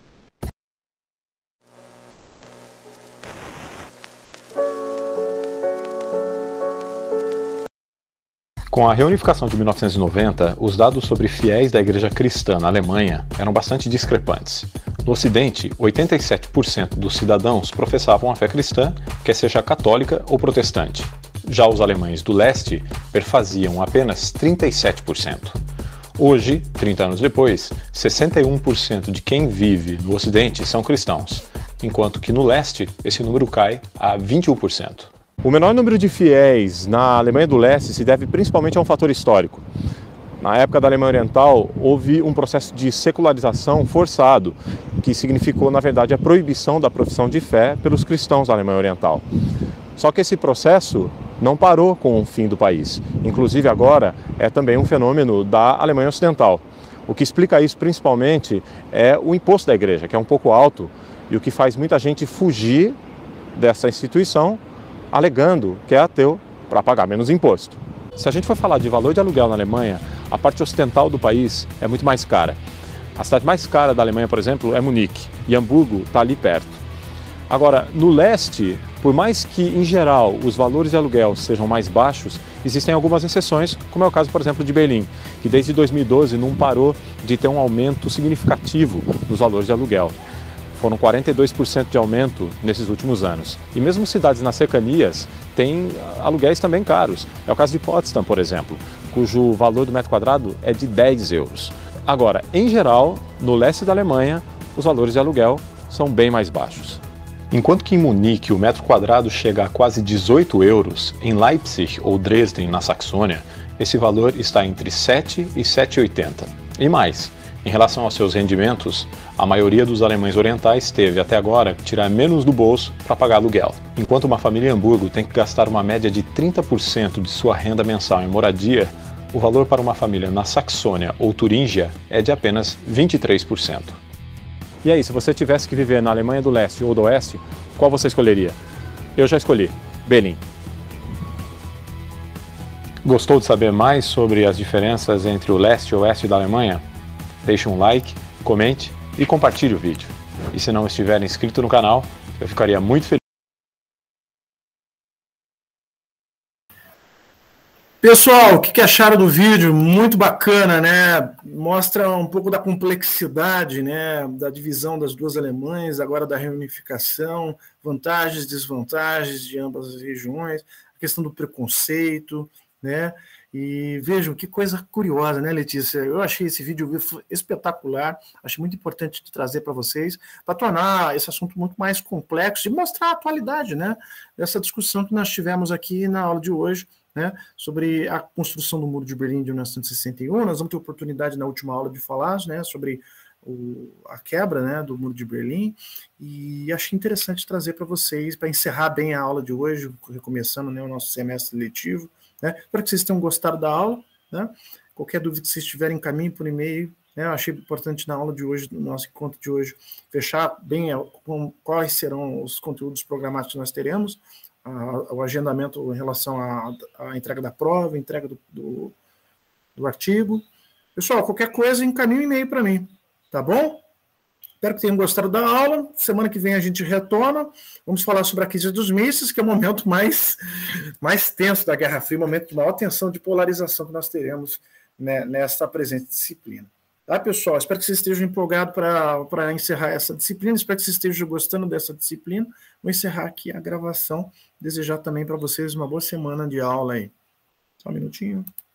Com a reunificação de mil novecentos e noventa, os dados sobre fiéis da igreja cristã na Alemanha eram bastante discrepantes. No Ocidente, oitenta e sete por cento dos cidadãos professavam a fé cristã, quer seja católica ou protestante. Já os alemães do leste perfaziam apenas trinta e sete por cento. Hoje, trinta anos depois, sessenta e um por cento de quem vive no Ocidente são cristãos, enquanto que no leste esse número cai a vinte e um por cento. O menor número de fiéis na Alemanha do Leste se deve principalmente a um fator histórico. Na época da Alemanha Oriental, houve um processo de secularização forçado, que significou, na verdade, a proibição da profissão de fé pelos cristãos da Alemanha Oriental. Só que esse processo não parou com o fim do país. Inclusive, agora, é também um fenômeno da Alemanha Ocidental. O que explica isso, principalmente, é o imposto da igreja, que é um pouco alto, e o que faz muita gente fugir dessa instituição, alegando que é ateu para pagar menos imposto. Se a gente for falar de valor de aluguel na Alemanha, a parte ocidental do país é muito mais cara. A cidade mais cara da Alemanha, por exemplo, é Munique, e Hamburgo está ali perto. Agora, no leste, por mais que, em geral, os valores de aluguel sejam mais baixos, existem algumas exceções, como é o caso, por exemplo, de Berlim, que desde dois mil e doze não parou de ter um aumento significativo nos valores de aluguel. Foram quarenta e dois por cento de aumento nesses últimos anos. E mesmo cidades nas cercanias têm aluguéis também caros. É o caso de Potsdam, por exemplo, cujo valor do metro quadrado é de dez euros. Agora, em geral, no leste da Alemanha, os valores de aluguel são bem mais baixos. Enquanto que em Munique o metro quadrado chega a quase dezoito euros, em Leipzig ou Dresden, na Saxônia, esse valor está entre sete e sete reais e oitenta centavos. E mais, em relação aos seus rendimentos, a maioria dos alemães orientais teve até agora que tirar menos do bolso para pagar aluguel. Enquanto uma família em Hamburgo tem que gastar uma média de trinta por cento de sua renda mensal em moradia, o valor para uma família na Saxônia ou Turíngia é de apenas vinte e três por cento. E aí, se você tivesse que viver na Alemanha do Leste ou do Oeste, qual você escolheria? Eu já escolhi, Berlim. Gostou de saber mais sobre as diferenças entre o leste e o oeste da Alemanha? Deixe um like, comente e compartilhe o vídeo. E se não estiver inscrito no canal, eu ficaria muito feliz. Pessoal, o que acharam do vídeo? Muito bacana, né? Mostra um pouco da complexidade, né? Da divisão das duas Alemanhas, agora da reunificação, vantagens e desvantagens de ambas as regiões, a questão do preconceito, né? E vejam que coisa curiosa, né, Letícia? Eu achei esse vídeo espetacular, achei muito importante de trazer para vocês, para tornar esse assunto muito mais complexo e mostrar a atualidade, né, dessa discussão que nós tivemos aqui na aula de hoje, né, sobre a construção do Muro de Berlim de mil novecentos e sessenta e um. Nós vamos ter oportunidade na última aula de falar, né, sobre o, a quebra, né, do Muro de Berlim, e achei interessante trazer para vocês, para encerrar bem a aula de hoje, recomeçando, né, o nosso semestre letivo. Né? Espero que vocês tenham gostado da aula, né? Qualquer dúvida que vocês tiverem, encaminhem por e-mail, né? Eu achei importante na aula de hoje, no nosso encontro de hoje, fechar bem com quais serão os conteúdos programados que nós teremos, a, o agendamento em relação à, à entrega da prova, entrega do, do, do artigo. Pessoal, qualquer coisa, encaminhe um e-mail para mim, tá bom? Espero que tenham gostado da aula. Semana que vem a gente retoma. Vamos falar sobre a crise dos mísseis, que é o momento mais, mais tenso da Guerra Fria, o momento de maior tensão de polarização que nós teremos, né, nessa presente disciplina. Tá, pessoal? Espero que vocês estejam empolgados para encerrar essa disciplina. Espero que vocês estejam gostando dessa disciplina. Vou encerrar aqui a gravação. Desejar também para vocês uma boa semana de aula aí. Só um minutinho.